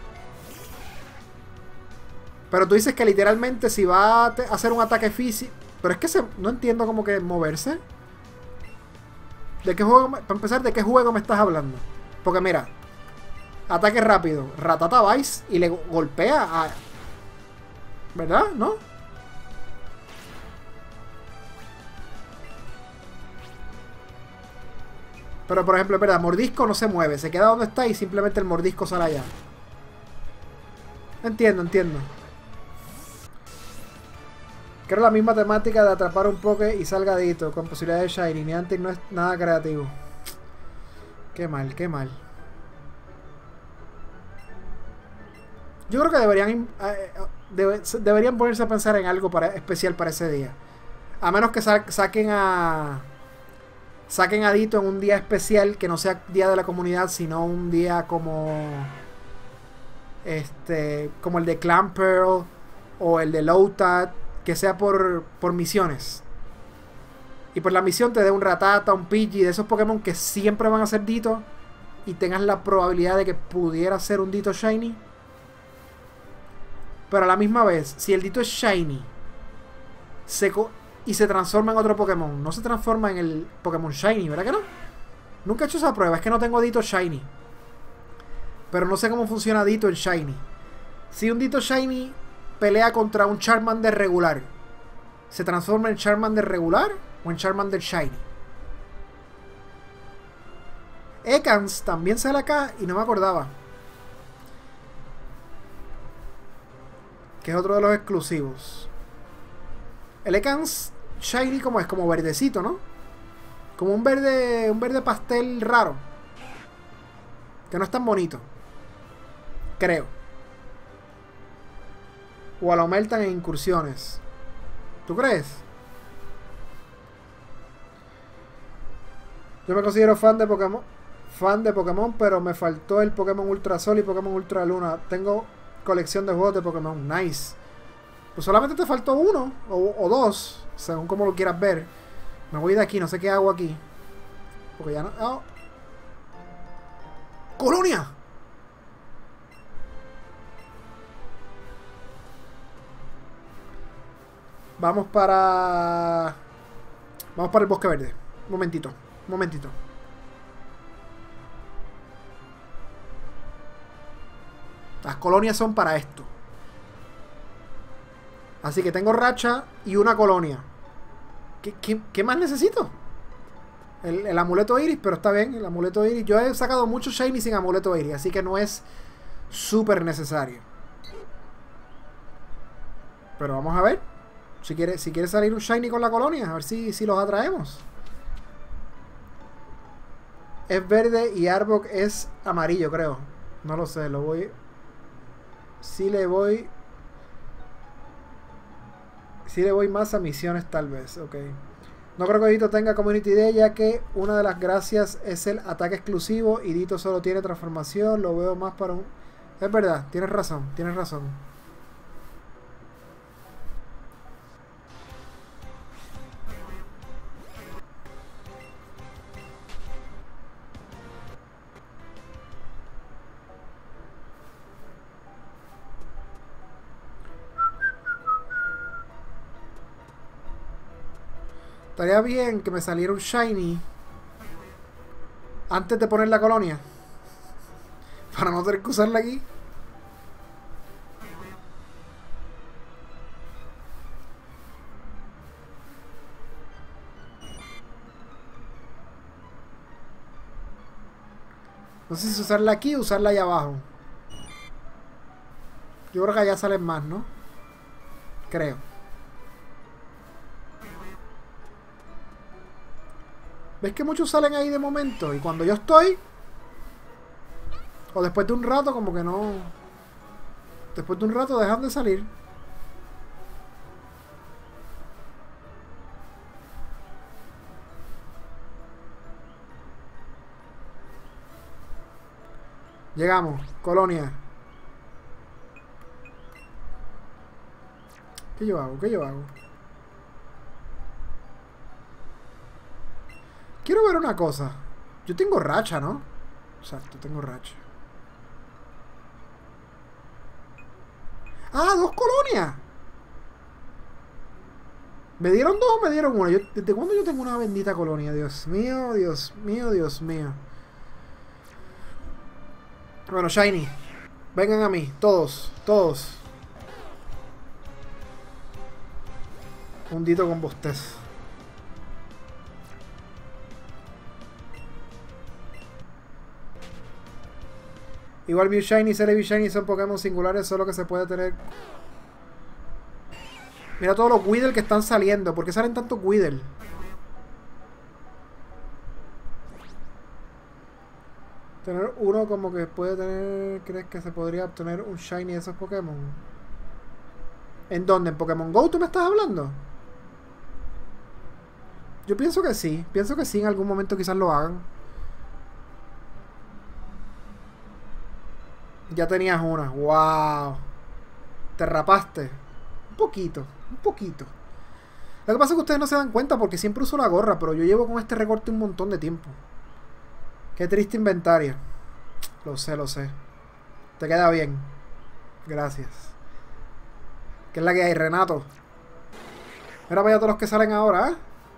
Pero tú dices que literalmente si va a hacer un ataque físico... Pero es que no entiendo cómo que moverse. ¿De qué juego? Para empezar, ¿de qué juego me estás hablando? Porque mira, ataque rápido, Rattata Vice y le golpea a... ¿Verdad? ¿No? Pero por ejemplo, es verdad, Mordisco no se mueve, se queda donde está y simplemente el Mordisco sale allá. Entiendo, entiendo. Creo la misma temática de atrapar un Poké y salga Dito, con posibilidad de Shiny. Niantic no es nada creativo. Qué mal, qué mal. Yo creo que deberían ponerse a pensar en algo especial para ese día. A menos que saquen a saquen a Ditto en un día especial que no sea día de la comunidad, sino un día como como el de Clan Pearl o el de Lotad, que sea por misiones. Y por la misión te dé un Rattata, un Pidgey, de esos Pokémon que siempre van a ser Ditto y tengas la probabilidad de que pudiera ser un Ditto Shiny. Pero a la misma vez, si el Ditto es Shiny y se transforma en otro Pokémon, no se transforma en el Pokémon Shiny, ¿verdad que no? Nunca he hecho esa prueba, es que no tengo Ditto Shiny. Pero no sé cómo funciona Ditto en Shiny. Si un Ditto Shiny pelea contra un Charmander regular, ¿se transforma en Charmander regular o en Charmander Shiny? Ekans también sale acá y no me acordaba. Que es otro de los exclusivos. El Ekans Shiny como es, como verdecito, ¿no? Como un verde pastel raro. Que no es tan bonito. Creo. O lo aumentan en incursiones. ¿Tú crees? Yo me considero fan de Pokémon, pero me faltó el Pokémon Ultra Sol y Pokémon Ultra Luna. Tengo colección de juegos de Pokémon. Nice. Pues solamente te faltó uno o dos, según como lo quieras ver. Me voy de aquí, no sé qué hago aquí. Porque ya no... Oh. ¡Colonia! Vamos para el bosque verde. Un momentito. Las colonias son para esto. Así que tengo racha y una colonia. ¿Qué más necesito? El amuleto iris, pero está bien. El amuleto iris. Yo he sacado muchos shiny sin amuleto iris, así que no es súper necesario. Pero vamos a ver. Si quiere salir un shiny con la colonia, a ver si los atraemos. Es verde y Arbok es amarillo, creo. No lo sé, lo voy... Sí le voy más a misiones tal vez, ok. No creo que Ditto tenga Community Day, ya que una de las gracias es el ataque exclusivo y Ditto solo tiene transformación. Lo veo más para un... Es verdad, tienes razón. Estaría bien que me saliera un shiny antes de poner la colonia. Para no tener que usarla aquí. No sé si usarla aquí o usarla allá abajo. Yo creo que allá salen más, ¿no? Creo. ¿Ves que muchos salen ahí de momento? Y cuando yo estoy... O después de un rato como que no... Después de un rato dejan de salir. Llegamos. Colonia. ¿Qué yo hago? Quiero ver una cosa. Yo tengo racha, ¿no? Exacto, tengo racha. ¡Ah, 2 colonias! ¿Me dieron 2 o me dieron 1? ¿Desde cuándo yo tengo una bendita colonia? Dios mío. Bueno, Shiny. Vengan a mí, todos. Un Ditto con bostez. Igual View Shiny y Celebi Shiny son Pokémon singulares, solo que se puede tener... Mira todos los Weedle que están saliendo. ¿Por qué salen tantos Weedle? Tener uno como que puede tener... ¿Crees que se podría obtener un Shiny de esos Pokémon? ¿En dónde? ¿En Pokémon GO tú me estás hablando? Yo pienso que sí. Pienso que sí, en algún momento quizás lo hagan. Ya tenías una. ¡Wow! Te rapaste. Un poquito. Un poquito. Lo que pasa es que ustedes no se dan cuenta porque siempre uso la gorra, pero yo llevo con este recorte un montón de tiempo. Qué triste inventario. Lo sé, lo sé. Te queda bien. Gracias. ¿Qué es la que hay, Renato? Mira para allá todos los que salen ahora, ¿eh?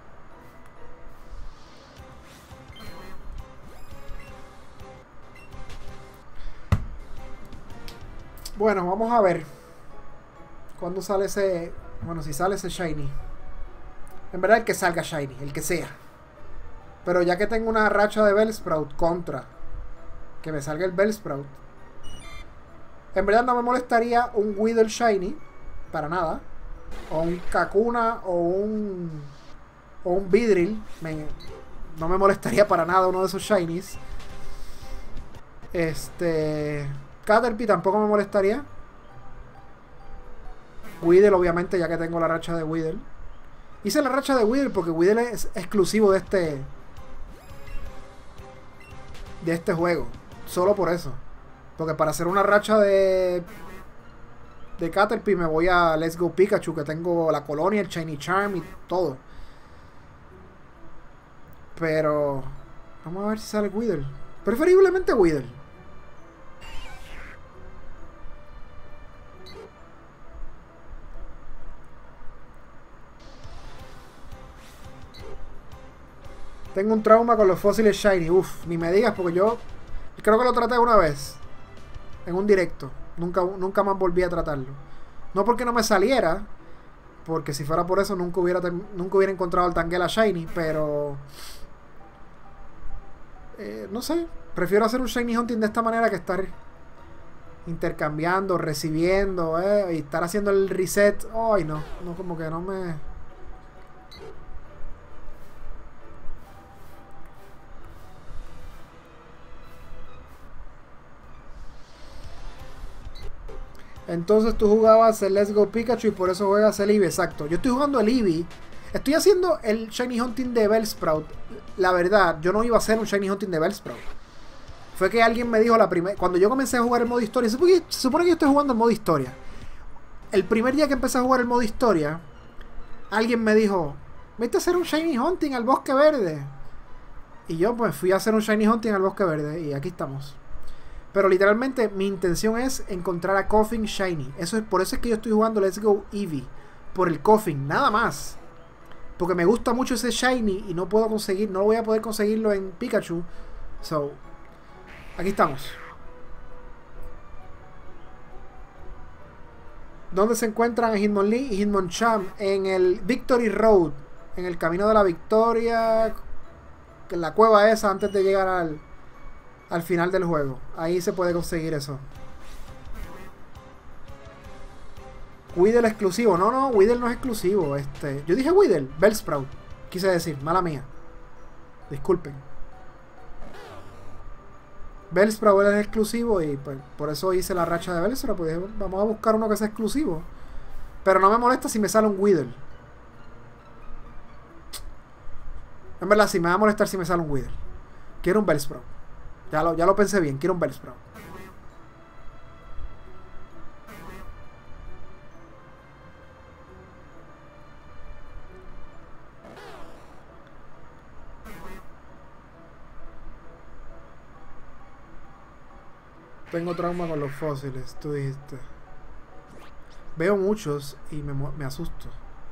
Bueno, vamos a ver. ¿Cuándo sale ese...? Bueno, si sale ese Shiny. En verdad el que salga Shiny, el que sea. Pero ya que tengo una racha de Bellsprout contra que me salga el Bellsprout, en verdad no me molestaría un Weedle Shiny. Para nada. O un Kakuna o un Beedrill. No me molestaría para nada uno de esos Shinies. Caterpie tampoco me molestaría. Weedle obviamente, ya que tengo la racha de Weedle. Hice la racha de Weedle porque Weedle es exclusivo de este juego. Solo por eso. Porque para hacer una racha de Caterpie me voy a Let's Go Pikachu, que tengo la colonia, el Shiny Charm y todo. Pero vamos a ver si sale Weedle. Preferiblemente Weedle. Tengo un trauma con los fósiles Shiny. Uf, ni me digas porque yo creo que lo traté una vez. En un directo. Nunca más volví a tratarlo. No porque no me saliera. Porque si fuera por eso nunca hubiera encontrado el Tangela Shiny. Pero... no sé. Prefiero hacer un Shiny Hunting de esta manera que estar intercambiando, recibiendo, y estar haciendo el reset. Ay, no. No, como que no me... Entonces tú jugabas el Let's Go Pikachu y por eso juegas el Eevee, exacto. Yo estoy jugando el Eevee. Estoy haciendo el Shiny Hunting de Bellsprout. La verdad, yo no iba a hacer un Shiny Hunting de Bellsprout. Fue que alguien me dijo cuando yo comencé a jugar el modo historia, se supone que yo estoy jugando el modo historia. El primer día que empecé a jugar el modo historia, alguien me dijo, vete a hacer un Shiny Hunting al Bosque Verde. Y yo pues fui a hacer un Shiny Hunting al Bosque Verde y aquí estamos. Pero literalmente mi intención es encontrar a Koffing Shiny. Por eso es que yo estoy jugando Let's Go Eevee. Por el Koffing, nada más. Porque me gusta mucho ese Shiny y no voy a poder conseguirlo en Pikachu. So, aquí estamos. ¿Dónde se encuentran Hitmonlee y Hitmonchan? En el Victory Road. En el camino de la victoria. En la cueva esa antes de llegar al final del juego. Ahí se puede conseguir eso. Weedle exclusivo. No, Weedle no es exclusivo. Yo dije Weedle. Bellsprout. Quise decir. Mala mía. Disculpen. Bellsprout es exclusivo y pues, por eso hice la racha de Bellsprout. Pues vamos a buscar uno que sea exclusivo. Pero no me molesta si me sale un Weedle. En verdad, sí me va a molestar si me sale un Weedle. Quiero un Bellsprout. Ya lo pensé bien, quiero un Bellsprout. Tengo trauma con los fósiles, tú dijiste. Veo muchos y me asusto.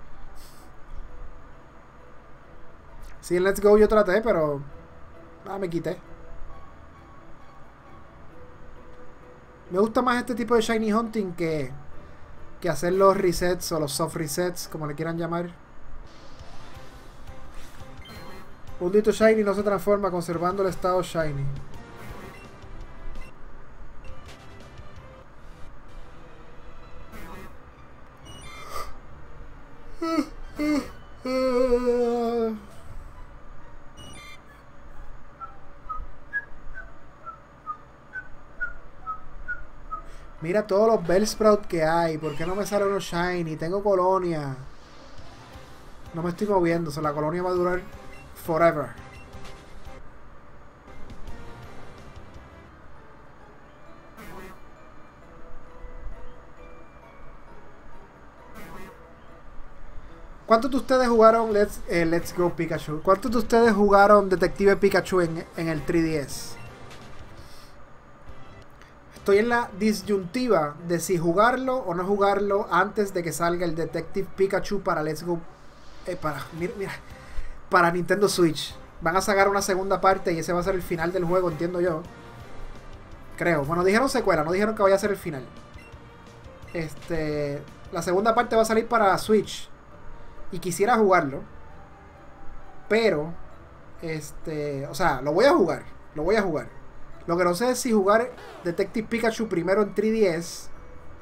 Sí, en Let's Go yo traté, pero... me quité. Me gusta más este tipo de Shiny Hunting que hacer los resets o los soft resets, como le quieran llamar. Un dito Shiny no se transforma conservando el estado Shiny. Mira todos los Bellsprout que hay. ¿Por qué no me sale uno Shiny? Tengo colonia. No me estoy moviendo, o sea, la colonia va a durar forever. ¿Cuántos de ustedes jugaron Let's Go Pikachu? ¿Cuántos de ustedes jugaron Detective Pikachu en el 3DS? Estoy en la disyuntiva de si jugarlo o no jugarlo antes de que salga el Detective Pikachu para Let's Go. Mira, para Nintendo Switch. Van a sacar una segunda parte y ese va a ser el final del juego, entiendo yo. Creo. Bueno, dijeron secuela, no dijeron que vaya a ser el final. La segunda parte va a salir para Switch. Y quisiera jugarlo. Pero, o sea, lo voy a jugar. Lo voy a jugar. Lo que no sé es si jugar Detective Pikachu primero en 3DS.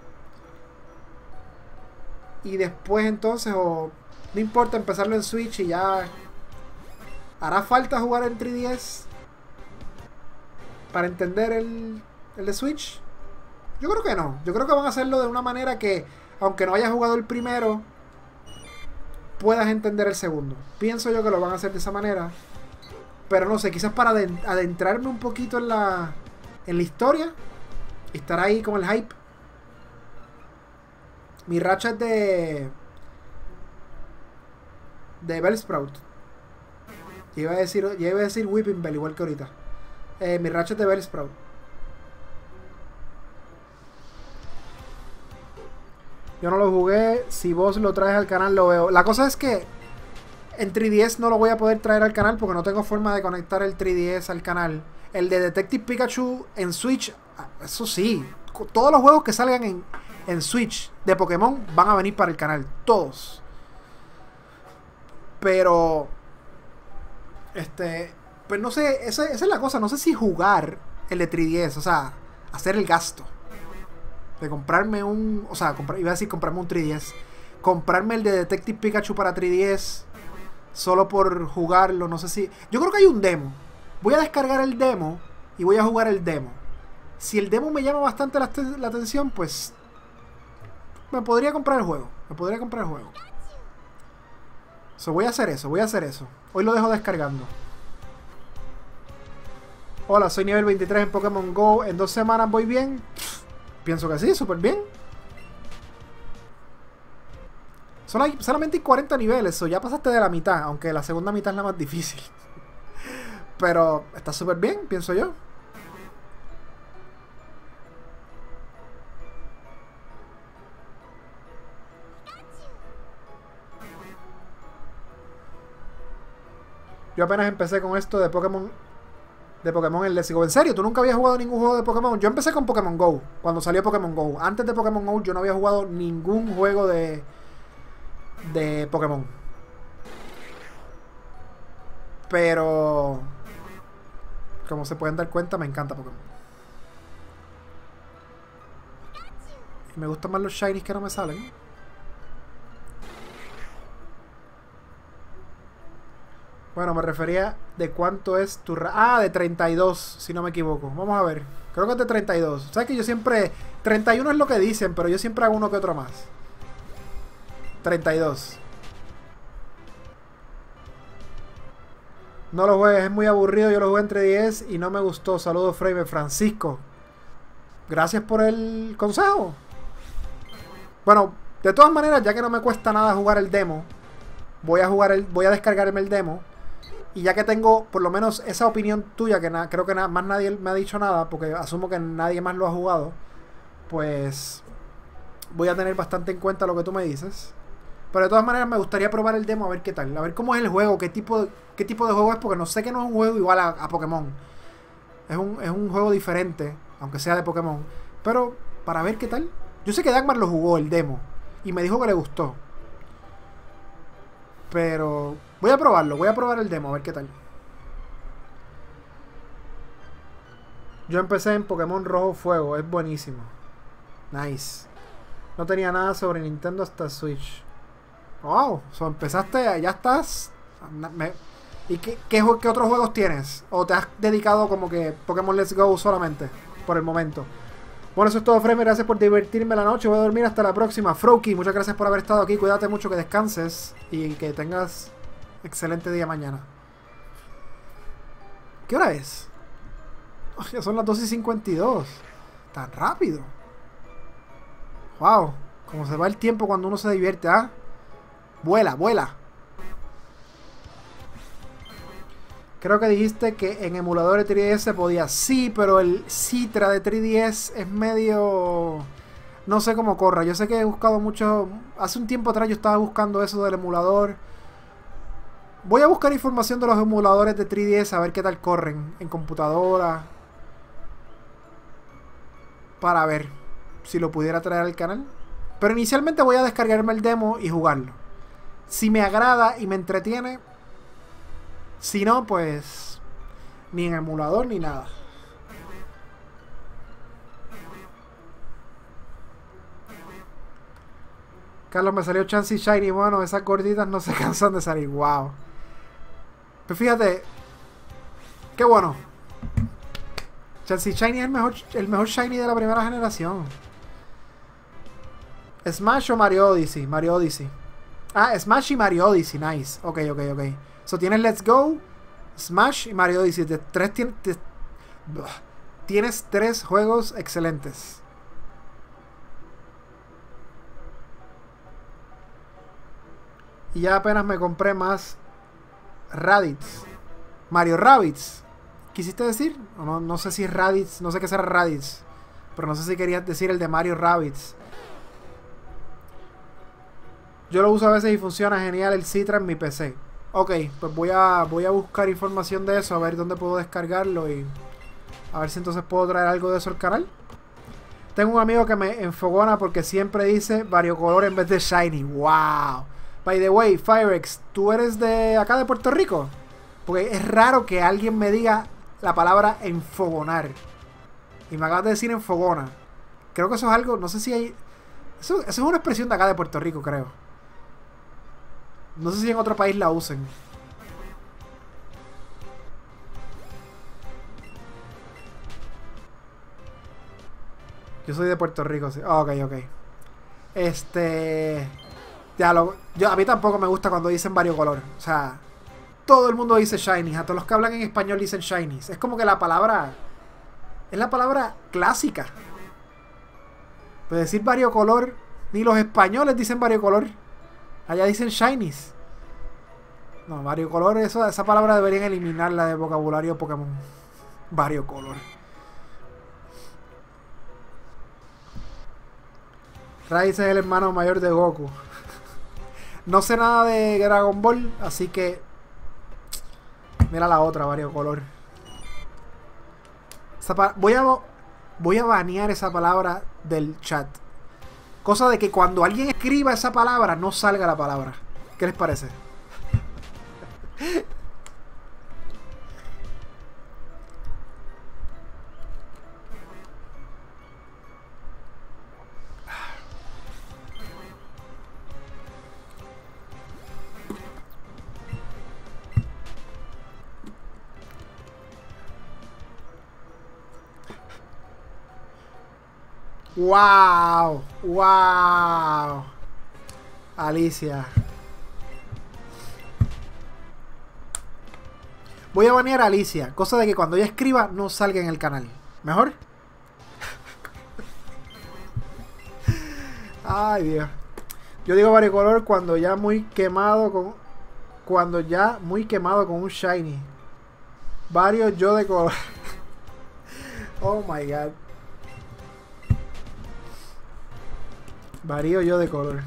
Y después entonces, o no importa empezarlo en Switch y ya. ¿Hará falta jugar en 3DS para entender el de Switch? Yo creo que no. Yo creo que van a hacerlo de una manera que, aunque no hayas jugado el primero, puedas entender el segundo. Pienso yo que lo van a hacer de esa manera. Pero no sé, quizás para adentrarme un poquito en la historia. Y estar ahí como el hype. Mi racha es de Bellsprout. Iba a decir Whipping Bell, igual que ahorita. Mi racha es de Bellsprout. Yo no lo jugué. Si vos lo traes al canal, lo veo. La cosa es que en 3DS no lo voy a poder traer al canal porque no tengo forma de conectar el 3DS al canal. El de Detective Pikachu en Switch, eso sí. Todos los juegos que salgan en Switch de Pokémon van a venir para el canal. Todos. Pero pues no sé, esa es la cosa. No sé si jugar el de 3DS, o sea, hacer el gasto de comprarme un... O sea, iba a decir comprarme un 3DS. Comprarme el de Detective Pikachu para 3DS solo por jugarlo, no sé si... Yo creo que hay un demo. Voy a descargar el demo y voy a jugar el demo. Si el demo me llama bastante la atención, pues me podría comprar el juego. Voy a hacer eso. Hoy lo dejo descargando. Hola, soy nivel 23 en Pokémon GO. ¿En 2 semanas voy bien? Pienso que sí, súper bien. Solamente hay 40 niveles, o ya pasaste de la mitad, aunque la segunda mitad es la más difícil. Pero está súper bien, pienso yo. Yo apenas empecé con esto de Pokémon en Let's Go. En serio, ¿tú nunca habías jugado ningún juego de Pokémon? Yo empecé con Pokémon GO, cuando salió Pokémon GO. Antes de Pokémon GO yo no había jugado ningún juego de Pokémon. Pero como se pueden dar cuenta, me encanta Pokémon. Y me gustan más los shinies que no me salen. Bueno, me refería de cuánto es tu... de 32, si no me equivoco. Vamos a ver. Creo que es de 32. ¿Sabes que yo siempre... 31 es lo que dicen, pero yo siempre hago uno que otro más. 32. No lo juegues, es muy aburrido. Yo lo jugué entre 10 y no me gustó. Saludos, Frame. Francisco, gracias por el consejo. Bueno, de todas maneras, ya que no me cuesta nada jugar el demo, voy a descargarme el demo. Y ya que tengo por lo menos esa opinión tuya, que creo que más nadie me ha dicho nada, porque asumo que nadie más lo ha jugado, pues voy a tener bastante en cuenta lo que tú me dices. Pero de todas maneras me gustaría probar el demo a ver qué tal, a ver cómo es el juego, qué tipo de juego es, porque no sé que no es un juego igual a Pokémon. Es un juego diferente, aunque sea de Pokémon. Pero para ver qué tal. Yo sé que Dagmar lo jugó el demo y me dijo que le gustó. Pero voy a probar el demo a ver qué tal. Yo empecé en Pokémon Rojo Fuego, es buenísimo. Nice. No tenía nada sobre Nintendo hasta Switch. Wow, empezaste, ya estás. ¿Y qué otros juegos tienes? ¿O te has dedicado como que Pokémon Let's Go solamente? Por el momento. Bueno, eso es todo, Fremer. Gracias por divertirme la noche. Voy a dormir hasta la próxima. Froki, muchas gracias por haber estado aquí. Cuídate mucho, que descanses y que tengas excelente día mañana. ¿Qué hora es? Oh, ya son las 2:52. Tan rápido. Wow. Como se va el tiempo cuando uno se divierte, ¿ah? Vuela, vuela. Creo que dijiste que en emulador de 3DS se podía. Sí, pero el Citra de 3DS es medio... No sé cómo corra. Yo sé que he buscado mucho... Hace un tiempo atrás yo estaba buscando eso del emulador. Voy a buscar información de los emuladores de 3DS a ver qué tal corren en computadora. Para ver si lo pudiera traer al canal. Pero inicialmente voy a descargarme el demo y jugarlo. Si me agrada y me entretiene... Si no, pues... Ni en emulador ni nada. Carlos, me salió Chansey Shiny. Bueno, esas gorditas no se cansan de salir. Wow. Pero fíjate. Qué bueno. Chansey Shiny es el mejor Shiny de la primera generación. ¿Smash o Mario Odyssey? Mario Odyssey. Ah, Smash y Mario Odyssey. Nice. Ok. So tienes Let's Go, Smash y Mario Odyssey. Tienes 3 juegos excelentes. Y ya apenas me compré más Raditz. Mario Rabbids. ¿Quisiste decir? No sé si es Raditz. No sé qué será Raditz. Pero no sé si querías decir el de Mario Rabbids. Yo lo uso a veces y funciona genial el Citra en mi PC. Ok, pues voy a buscar información de eso, a ver dónde puedo descargarlo y a ver si entonces puedo traer algo de eso al canal. Tengo un amigo que me enfogona porque siempre dice variocolor en vez de shiny. ¡Wow! By the way, Firex, ¿tú eres de acá de Puerto Rico? Porque es raro que alguien me diga la palabra enfogonar. Y me acabas de decir enfogona. Creo que eso es algo, no sé si hay... Eso es una expresión de acá de Puerto Rico, creo. No sé si en otro país la usen. Yo soy de Puerto Rico, sí. Ok. A mí tampoco me gusta cuando dicen variocolor. O sea, todo el mundo dice shiny. A todos los que hablan en español dicen shinies. Es como que la palabra... Es la palabra clásica. Pero decir variocolor... Ni los españoles dicen variocolor. Allá dicen shinies. No, variocolor, esa palabra deberían eliminarla del vocabulario Pokémon. Variocolor. Raditz es el hermano mayor de Goku. No sé nada de Dragon Ball, así que... Mira la otra, variocolor. Voy a banear esa palabra del chat. Cosa de que cuando alguien escriba esa palabra, no salga la palabra. ¿Qué les parece? ¡Wow! ¡Wow! Alicia. Voy a banear a Alicia. Cosa de que cuando ella escriba no salga en el canal. ¿Mejor? Ay, Dios. Yo digo variocolor cuando ya muy quemado con... Cuando ya muy quemado con un shiny. Varios yo de color. Oh my god. Varío yo de color.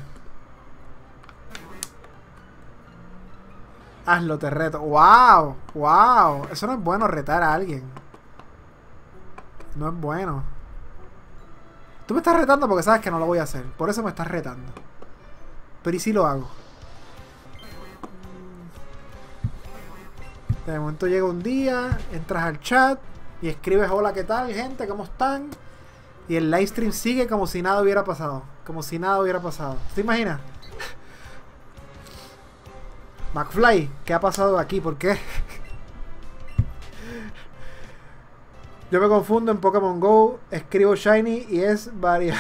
Hazlo, te reto. ¡Wow! ¡Wow! Eso no es bueno, retar a alguien. No es bueno. Tú me estás retando porque sabes que no lo voy a hacer. Por eso me estás retando. Pero ¿y si lo hago? De momento llega un día, entras al chat y escribes hola, ¿qué tal, gente? ¿Cómo están? Y el live stream sigue como si nada hubiera pasado. Como si nada hubiera pasado. ¿Te imaginas? McFly, ¿qué ha pasado aquí? ¿Por qué? Yo me confundo en Pokémon Go, escribo Shiny y es varias.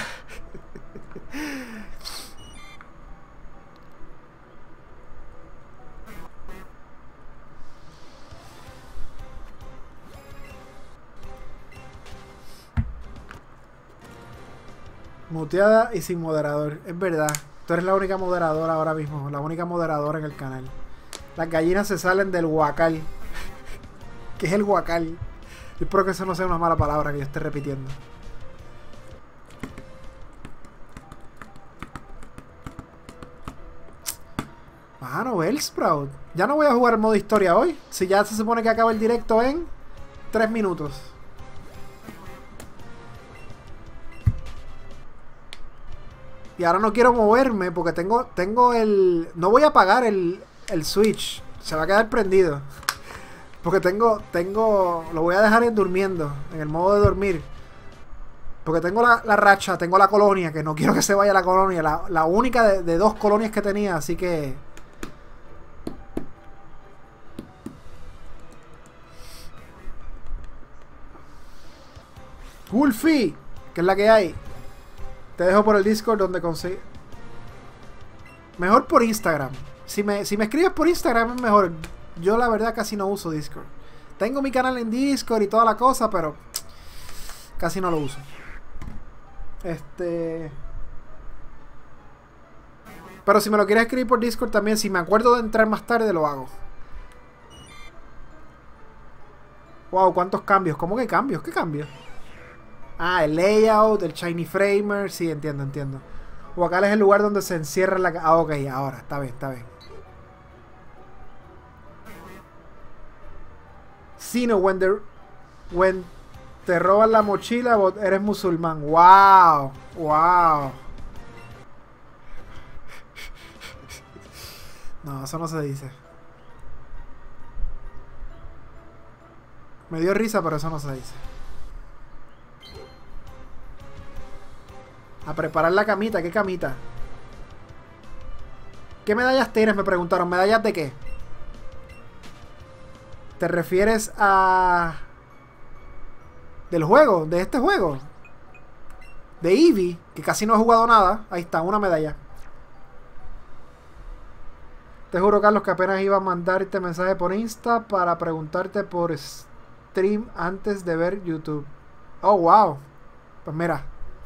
Muteada y sin moderador. Es verdad. Tú eres la única moderadora ahora mismo. La única moderadora en el canal. Las gallinas se salen del huacal. ¿Qué es el huacal? Yo espero que eso no sea una mala palabra que yo esté repitiendo. Mano, Bellsprout. Ya no voy a jugar el modo historia hoy. Si ya se supone que acaba el directo en 3 minutos. Y ahora no quiero moverme porque tengo el... No voy a apagar el Switch. Se va a quedar prendido. Porque lo voy a dejar durmiendo. En el modo de dormir. Porque tengo la racha, tengo la colonia. Que no quiero que se vaya la colonia. La única de 2 colonias que tenía. Así que... Wolfie, que es la que hay. Te dejo por el Discord donde consigue. Mejor por Instagram. Si me escribes por Instagram es mejor. Yo la verdad casi no uso Discord. Tengo mi canal en Discord y toda la cosa, pero casi no lo uso. Pero si me lo quieres escribir por Discord también, si me acuerdo de entrar más tarde, lo hago. Wow, ¿cuántos cambios? ¿Cómo que cambios? ¿Qué cambios? Ah, el layout, el Shiny Framer. Sí, entiendo. Huacal es el lugar donde se encierra la... Ah, ok, ahora. Está bien. Sino, when te roban la mochila, eres musulmán. Wow. No, eso no se dice. Me dio risa, pero eso no se dice. A preparar la camita. ¿Qué camita? ¿Qué medallas tienes? Me preguntaron. ¿Medallas de qué? ¿Te refieres a... del juego? ¿De este juego? De Eevee, que casi no he jugado nada. Ahí está, una medalla. Te juro, Carlos, que apenas iba a mandarte mensaje por Insta para preguntarte por stream antes de ver YouTube. Oh, wow. Pues mira.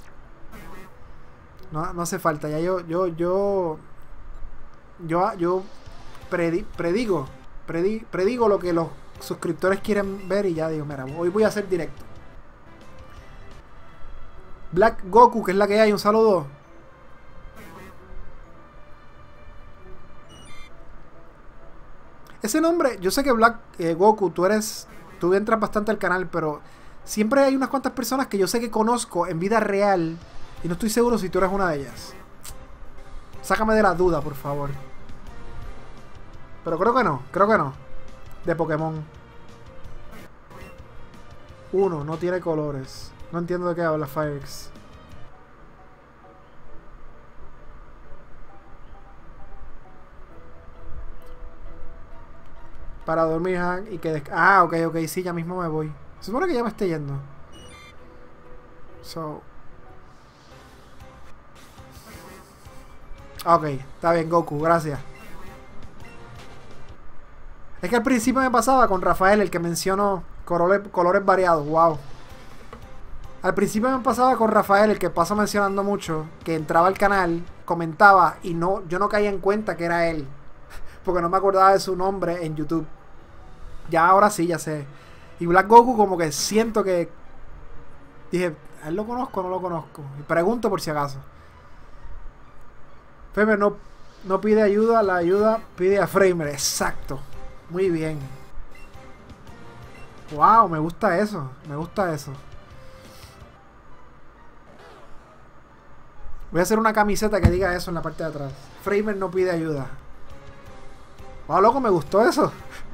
No hace falta. Ya yo predigo lo que los suscriptores quieren ver y ya digo, mira, hoy voy a hacer directo. Black Goku, que es la que hay, un saludo. Ese nombre, yo sé que Black Goku, tú entras bastante al canal, pero siempre hay unas cuantas personas que yo sé que conozco en vida real y no estoy seguro si tú eres una de ellas. Sácame de la duda, por favor. Pero creo que no. De Pokémon. 1, no tiene colores. No entiendo de qué habla Firex. Para dormir, y que... Ah, ok, sí, ya mismo me voy. Se supone que ya me esté yendo. Ok, está bien, Goku, gracias. Es que al principio me pasaba con Rafael, el que mencionó colores variados, wow. Al principio me pasaba con Rafael, el que pasa mencionando mucho, que entraba al canal, comentaba y yo no caía en cuenta que era él. Porque no me acordaba de su nombre en YouTube. Ya ahora sí, ya sé. Y Black Goku como que siento que... Dije, ¿a él lo conozco o no lo conozco? Y pregunto por si acaso. Framer no pide ayuda, la ayuda pide a Framer. Exacto. Muy bien. Wow, me gusta eso. Voy a hacer una camiseta que diga eso en la parte de atrás. Framer no pide ayuda. Wow, loco, me gustó eso.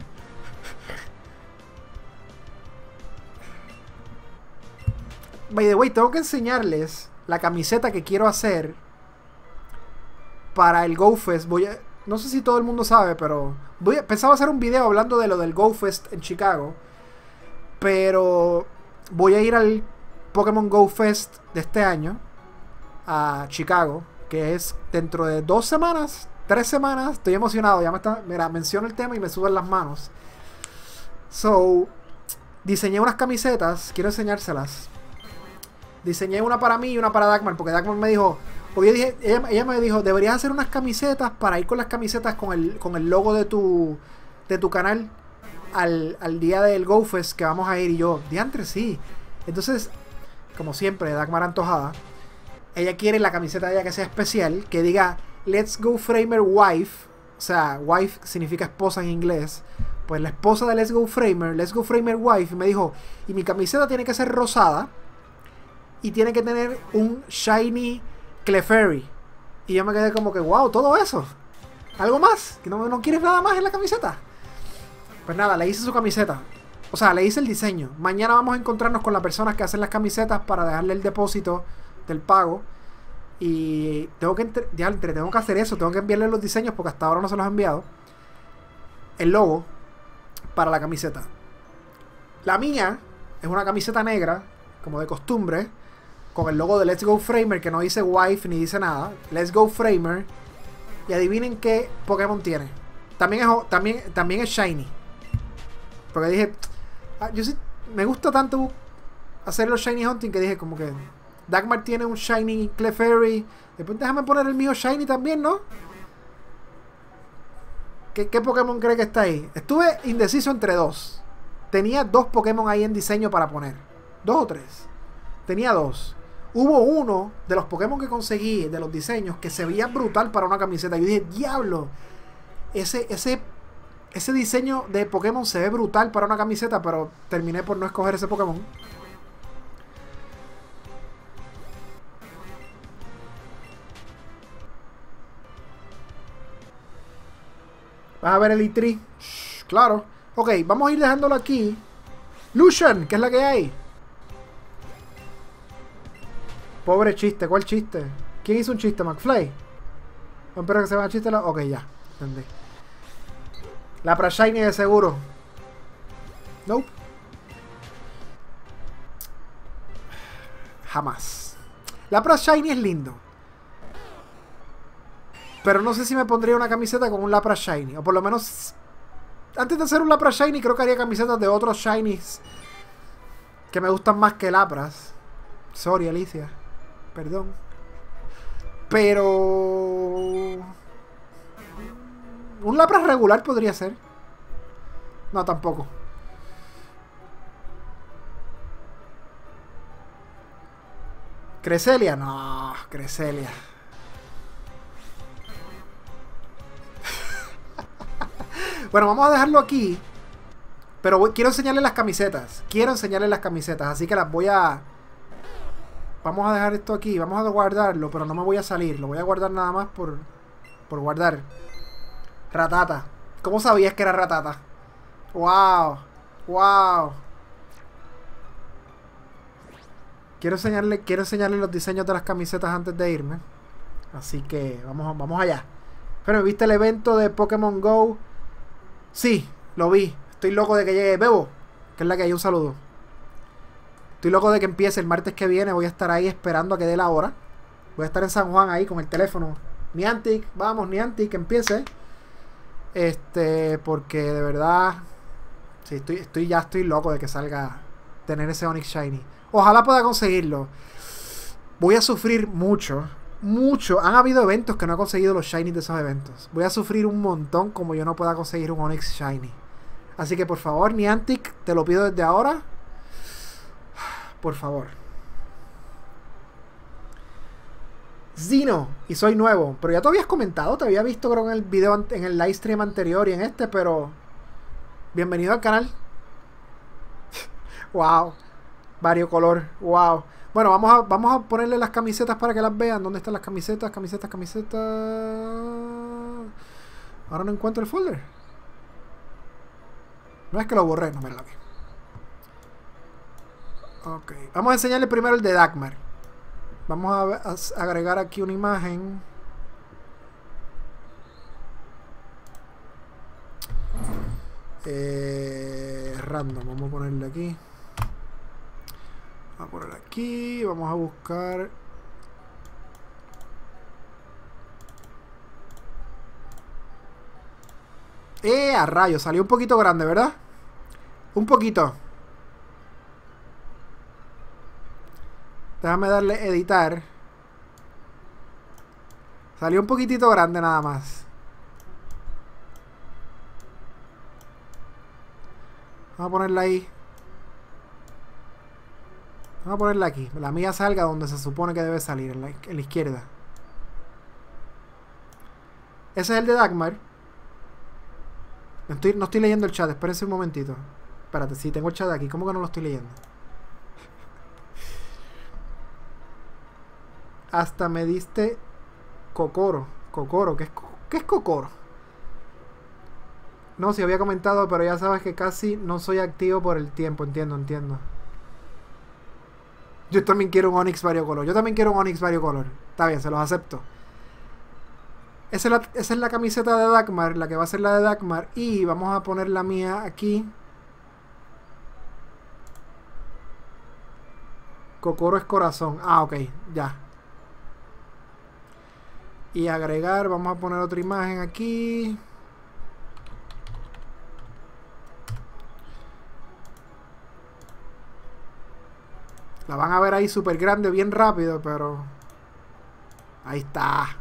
By the way, tengo que enseñarles la camiseta que quiero hacer para el GoFest. No sé si todo el mundo sabe, pero pensaba hacer un video hablando de lo del GoFest en Chicago, pero voy a ir al Pokémon Go Fest de este año a Chicago, que es dentro de 2 semanas, 3 semanas. Estoy emocionado, ya me está, mira, menciono el tema y me suben las manos. So, diseñé unas camisetas, quiero enseñárselas. Diseñé una para mí y una para Dagmar, porque Dagmar me dijo, porque yo dije, ella me dijo, deberías hacer unas camisetas para ir con las camisetas con el logo de tu canal al día del Go Fest que vamos a ir. Y yo, diantre, sí. Entonces, como siempre, Dagmar antojada, ella quiere la camiseta de ella que sea especial, que diga Let's Go Framer Wife. O sea, wife significa esposa en inglés. Pues la esposa de Let's Go Framer Wife, y me dijo, y mi camiseta tiene que ser rosada y tiene que tener un shiny Clefairy. Y yo me quedé como que, wow, todo eso. ¿Algo más? ¿Que no quieres nada más en la camiseta? Pues nada, le hice su camiseta. O sea, le hice el diseño. Mañana vamos a encontrarnos con las personas que hacen las camisetas para dejarle el depósito del pago. Y tengo que hacer eso. Tengo que enviarle los diseños porque hasta ahora no se los he enviado. El logo para la camiseta. La mía es una camiseta negra, como de costumbre, con el logo de Let's Go Framer, que no dice wife ni dice nada. Let's Go Framer. Y adivinen qué Pokémon tiene. También es shiny. Porque dije, yo sí me gusta tanto hacer los shiny hunting que dije como que Dagmar tiene un shiny Clefairy. Después déjame poner el mío shiny también, ¿no? ¿Qué Pokémon cree que está ahí? Estuve indeciso entre 2. Tenía 2 Pokémon ahí en diseño para poner. 2 o 3. Tenía 2. Hubo uno de los Pokémon que conseguí, de los diseños, que se veía brutal para una camiseta. Yo dije, diablo, ese diseño de Pokémon se ve brutal para una camiseta, pero terminé por no escoger ese Pokémon. Vas a ver el E3. Claro. Ok, vamos a ir dejándolo aquí. Lucian, ¿qué es la que hay? Pobre chiste, ¿cuál chiste? ¿Quién hizo un chiste? ¿McFly? Espero que se vaya a chiste. Ok, ya, entendí. La Prashiny de seguro. Nope. Jamás. La Prashiny es lindo. Pero no sé si me pondría una camiseta con un Lapras Shiny. O por lo menos, antes de hacer un Lapras Shiny, creo que haría camisetas de otros Shinies que me gustan más que Lapras. Sorry, Alicia. Perdón. Pero un Lapras regular podría ser. No, tampoco. Cresselia. No, Cresselia. Bueno, vamos a dejarlo aquí. Pero quiero enseñarles las camisetas. Así que las voy a... Vamos a dejar esto aquí. Vamos a guardarlo, pero no me voy a salir. Lo voy a guardar nada más por guardar. Ratata. ¿Cómo sabías que era Ratata? ¡Wow! ¡Wow! Quiero enseñarles los diseños de las camisetas antes de irme. Así que vamos allá. Pero, ¿viste el evento de Pokémon Go? Sí, lo vi. Estoy loco de que llegue Bebo, que es la que hay. Un saludo. Estoy loco de que empiece el martes que viene. Voy a estar ahí esperando a que dé la hora. Voy a estar en San Juan ahí con el teléfono. Niantic, vamos, Niantic, que empiece. Porque de verdad, sí, estoy loco de que salga, tener ese Onix Shiny. Ojalá pueda conseguirlo. Voy a sufrir mucho. Han habido eventos que no he conseguido los Shiny de esos eventos. Voy a sufrir un montón como yo no pueda conseguir un Onix Shiny. Así que por favor, Niantic, te lo pido desde ahora. Por favor. Zino, y soy nuevo. Pero ya te habías comentado, te había visto creo en el video, en el live stream anterior y en este, pero... Bienvenido al canal. Wow. Variocolor. Wow. Bueno, vamos a ponerle las camisetas para que las vean. ¿Dónde están las camisetas? Camisetas. Ahora no encuentro el folder. No es que lo borré, no me la vi. Ok. Vamos a enseñarle primero el de Dagmar. Vamos a agregar aquí una imagen. Random. Vamos a ponerle aquí. Vamos a poner aquí. Vamos a buscar. A rayos, salió un poquito grande, ¿verdad? Un poquito. Déjame darle editar. Salió un poquitito grande nada más. Vamos a ponerla ahí. Vamos a ponerla aquí. La mía salga donde se supone que debe salir, en la izquierda. Ese es el de Dagmar. No estoy leyendo el chat, espérense un momentito. Espérate, sí, tengo el chat aquí. ¿Cómo que no lo estoy leyendo? Hasta me diste Cocoro. Cocoro, ¿qué es Cocoro? No, sí había comentado, pero ya sabes que casi no soy activo por el tiempo. Entiendo. Yo también quiero un Onyx variocolor. Está bien, se los acepto. Esa es la camiseta de Dagmar, la que va a ser la de Dagmar. Y vamos a poner la mía aquí. Cocoro es corazón. Ah, ok, ya. Y agregar, vamos a poner otra imagen aquí. La van a ver ahí súper grande, bien rápido, pero... Ahí está.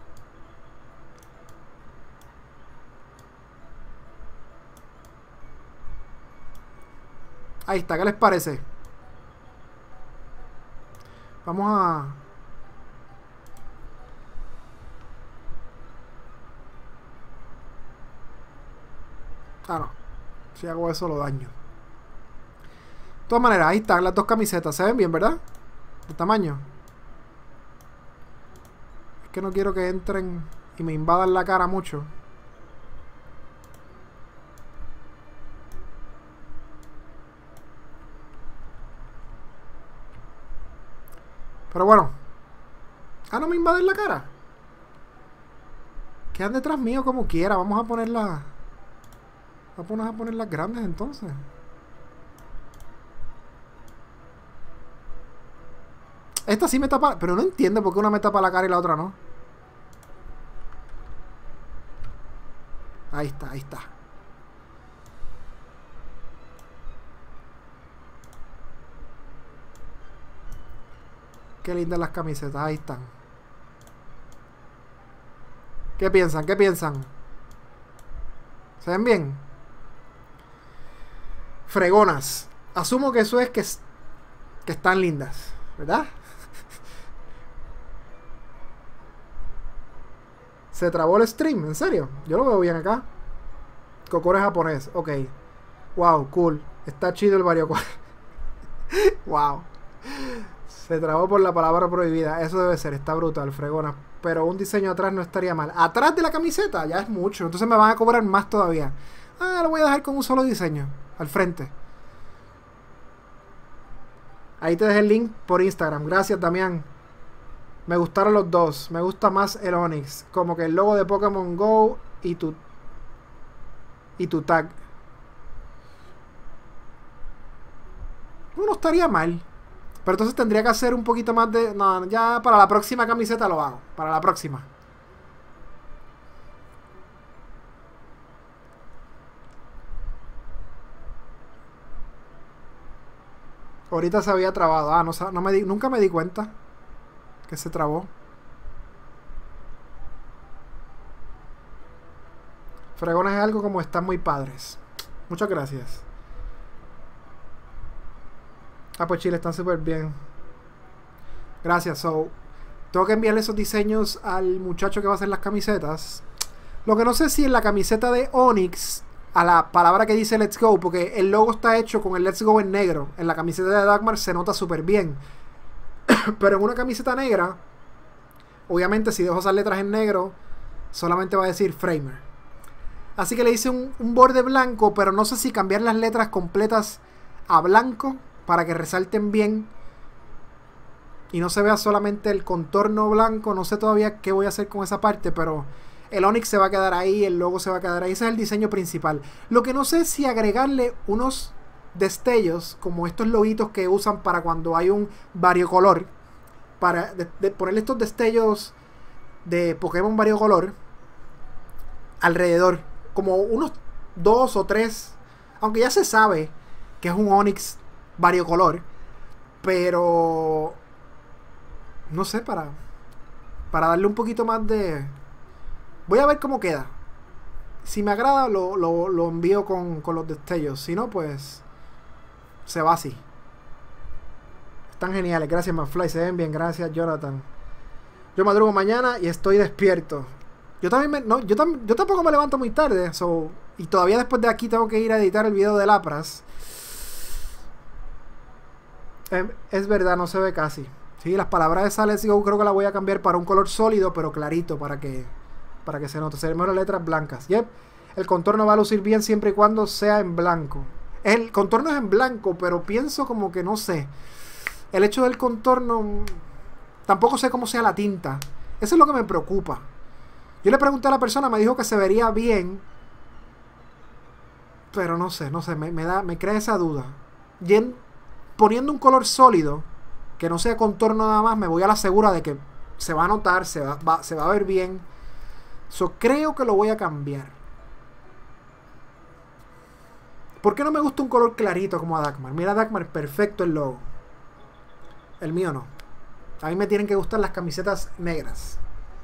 Ahí está, ¿qué les parece? Vamos a... Ah, no. Si hago eso lo daño. De todas maneras, ahí están las dos camisetas. Se ven bien, ¿verdad? De tamaño. Es que no quiero que entren y me invadan la cara mucho. Pero bueno. Ah, no me invaden la cara. Quedan detrás mío como quiera. Vamos a ponerlas. Vamos a ponerlas grandes entonces. Esta sí me tapa. Pero no entiendo por qué una me tapa la cara y la otra no. Ahí está, ahí está. Qué lindas las camisetas, ahí están. ¿Qué piensan? ¿Qué piensan? ¿Se ven bien? Fregonas. Asumo que eso es que están lindas, ¿verdad? Se trabó el stream, ¿en serio? Yo lo veo bien acá. Cocoro es japonés, ok. Wow, cool. Está chido el variocolor. Wow. Se trabó por la palabra prohibida. Eso debe ser, está brutal, fregona. Pero un diseño atrás no estaría mal. Atrás de la camiseta ya es mucho. Entonces me van a cobrar más todavía. Ah, lo voy a dejar con un solo diseño. Al frente. Ahí te dejé el link por Instagram. Gracias, Damián. Me gustaron los dos. Me gusta más el Onyx. Como que el logo de Pokémon Go y tu tag. No estaría mal. Pero entonces tendría que hacer un poquito más de... No, ya para la próxima camiseta lo hago. Para la próxima. Ahorita se había trabado. Ah, nunca me di cuenta que se trabó. Fregones es algo como están muy padres. Muchas gracias. Ah, pues Chile, están súper bien. Gracias. So, tengo que enviarle esos diseños al muchacho que va a hacer las camisetas. Lo que no sé si en la camiseta de Onyx, a la palabra que dice Let's Go, porque el logo está hecho con el Let's Go en negro. En la camiseta de Dagmar se nota súper bien. Pero en una camiseta negra, obviamente si dejo esas letras en negro, solamente va a decir Framer. Así que le hice un borde blanco, pero no sé si cambiar las letras completas a blanco para que resalten bien y no se vea solamente el contorno blanco. No sé todavía qué voy a hacer con esa parte, pero el Onyx se va a quedar ahí, el logo se va a quedar ahí. Ese es el diseño principal. Lo que no sé es si agregarle unos destellos, como estos loguitos que usan para cuando hay un variocolor, para ponerle estos destellos de Pokémon variocolor alrededor, como unos 2 o 3, aunque ya se sabe que es un Onix variocolor, pero no sé, para darle un poquito más de... Voy a ver cómo queda. Si me agrada, lo envío con los destellos. Si no, pues se va así. Están geniales. Gracias, Manfly. Se ven bien. Gracias, Jonathan. Yo madrugo mañana y estoy despierto. Yo también yo tampoco me levanto muy tarde. Y todavía después de aquí tengo que ir a editar el video de Lapras. Es verdad, no se ve casi. Sí, las palabras de esa Let's Go creo que la voy a cambiar para un color sólido, pero clarito, para que se note. Se ven mejor las letras blancas. Yep. El contorno va a lucir bien siempre y cuando sea en blanco. El contorno es en blanco, pero pienso como que no sé. El hecho del contorno... Tampoco sé cómo sea la tinta. Eso es lo que me preocupa. Yo le pregunté a la persona, me dijo que se vería bien. Pero no sé, me crea esa duda. Poniendo un color sólido, que no sea contorno nada más, me voy a la segura de que se va a notar, se va a ver bien. Creo que lo voy a cambiar. ¿Por qué no me gusta un color clarito como a Dagmar? Mira, Dagmar, perfecto el logo. El mío no. A mí me tienen que gustar las camisetas negras.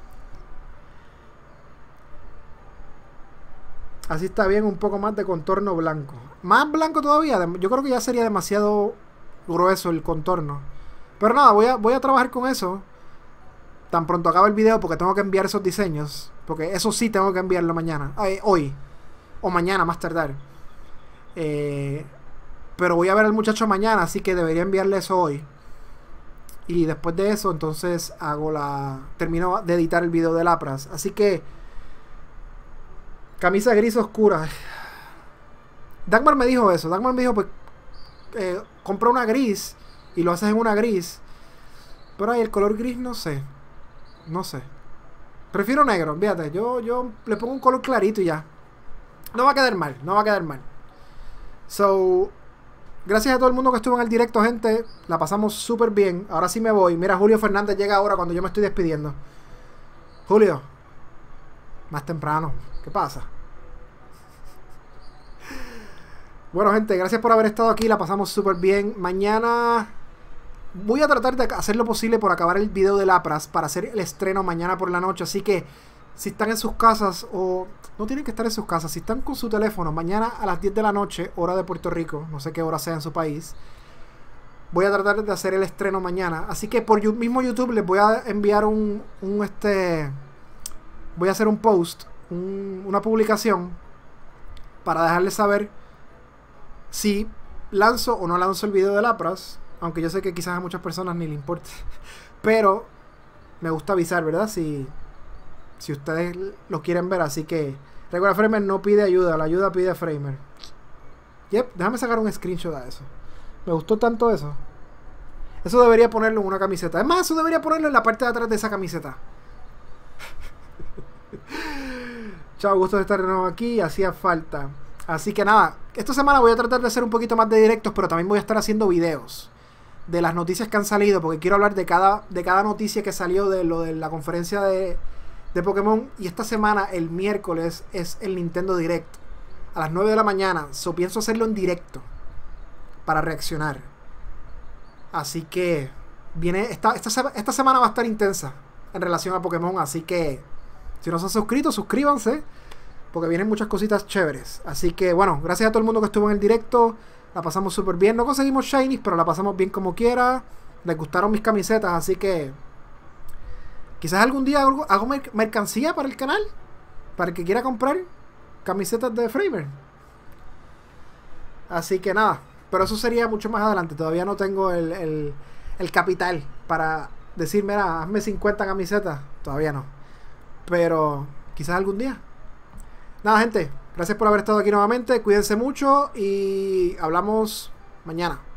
Así está bien, un poco más de contorno blanco. Más blanco todavía. Yo creo que ya sería demasiado grueso el contorno. Pero nada, voy a trabajar con eso. Tan pronto acabe el video, porque tengo que enviar esos diseños. Porque eso sí tengo que enviarlo mañana. Hoy. O mañana, más tardar. Pero voy a ver al muchacho mañana, así que debería enviarle eso hoy. Y después de eso, entonces termino de editar el video de Lapras. Así que... Camisa gris oscura. Dagmar me dijo eso. Dagmar me dijo, pues... compra una gris y lo haces en una gris. Pero ahí el color gris no sé. No sé. Prefiero negro, fíjate. Yo le pongo un color clarito y ya. No va a quedar mal. No va a quedar mal. Gracias a todo el mundo que estuvo en el directo, gente. La pasamos súper bien. Ahora sí me voy. Mira, Julio Fernández llega ahora cuando yo me estoy despidiendo. Julio. Más temprano. ¿Qué pasa? Bueno, gente, gracias por haber estado aquí. La pasamos súper bien. Mañana voy a tratar de hacer lo posible por acabar el video de Lapras para hacer el estreno mañana por la noche. Así que si están en sus casas o... No tienen que estar en sus casas. Si están con su teléfono, mañana a las 10 de la noche, hora de Puerto Rico, no sé qué hora sea en su país, voy a tratar de hacer el estreno mañana. Así que por mismo YouTube les voy a enviar voy a hacer un post, una publicación, para dejarles saber si lanzo o no lanzo el video de Lapras. Aunque yo sé que quizás a muchas personas ni le importe. Pero me gusta avisar, ¿verdad? Si ustedes lo quieren ver. Así que recuerda, Framer no pide ayuda, la ayuda pide a Framer. Yep, déjame sacar un screenshot a eso. Me gustó tanto eso. Eso debería ponerlo en una camiseta. Es más, eso debería ponerlo en la parte de atrás de esa camiseta. Chao, gusto de estar de nuevo aquí. Hacía falta. Así que nada, esta semana voy a tratar de hacer un poquito más de directos, pero también voy a estar haciendo videos de las noticias que han salido, porque quiero hablar de cada noticia que salió de lo de la conferencia de Pokémon. Y esta semana, el miércoles, es el Nintendo Direct a las 9 de la mañana. Pienso hacerlo en directo para reaccionar. Así que viene esta semana va a estar intensa en relación a Pokémon. Así que si no se han suscrito, suscríbanse, porque vienen muchas cositas chéveres. Así que bueno, gracias a todo el mundo que estuvo en el directo. La pasamos súper bien. No conseguimos shinies, pero la pasamos bien como quiera. Les gustaron mis camisetas, así que quizás algún día hago mercancía para el canal, para el que quiera comprar camisetas de Framer. Así que nada, pero eso sería mucho más adelante. Todavía no tengo el capital para decir, mira, hazme 50 camisetas. Todavía no. Pero quizás algún día. Nada, gente, gracias por haber estado aquí nuevamente. Cuídense mucho y hablamos mañana.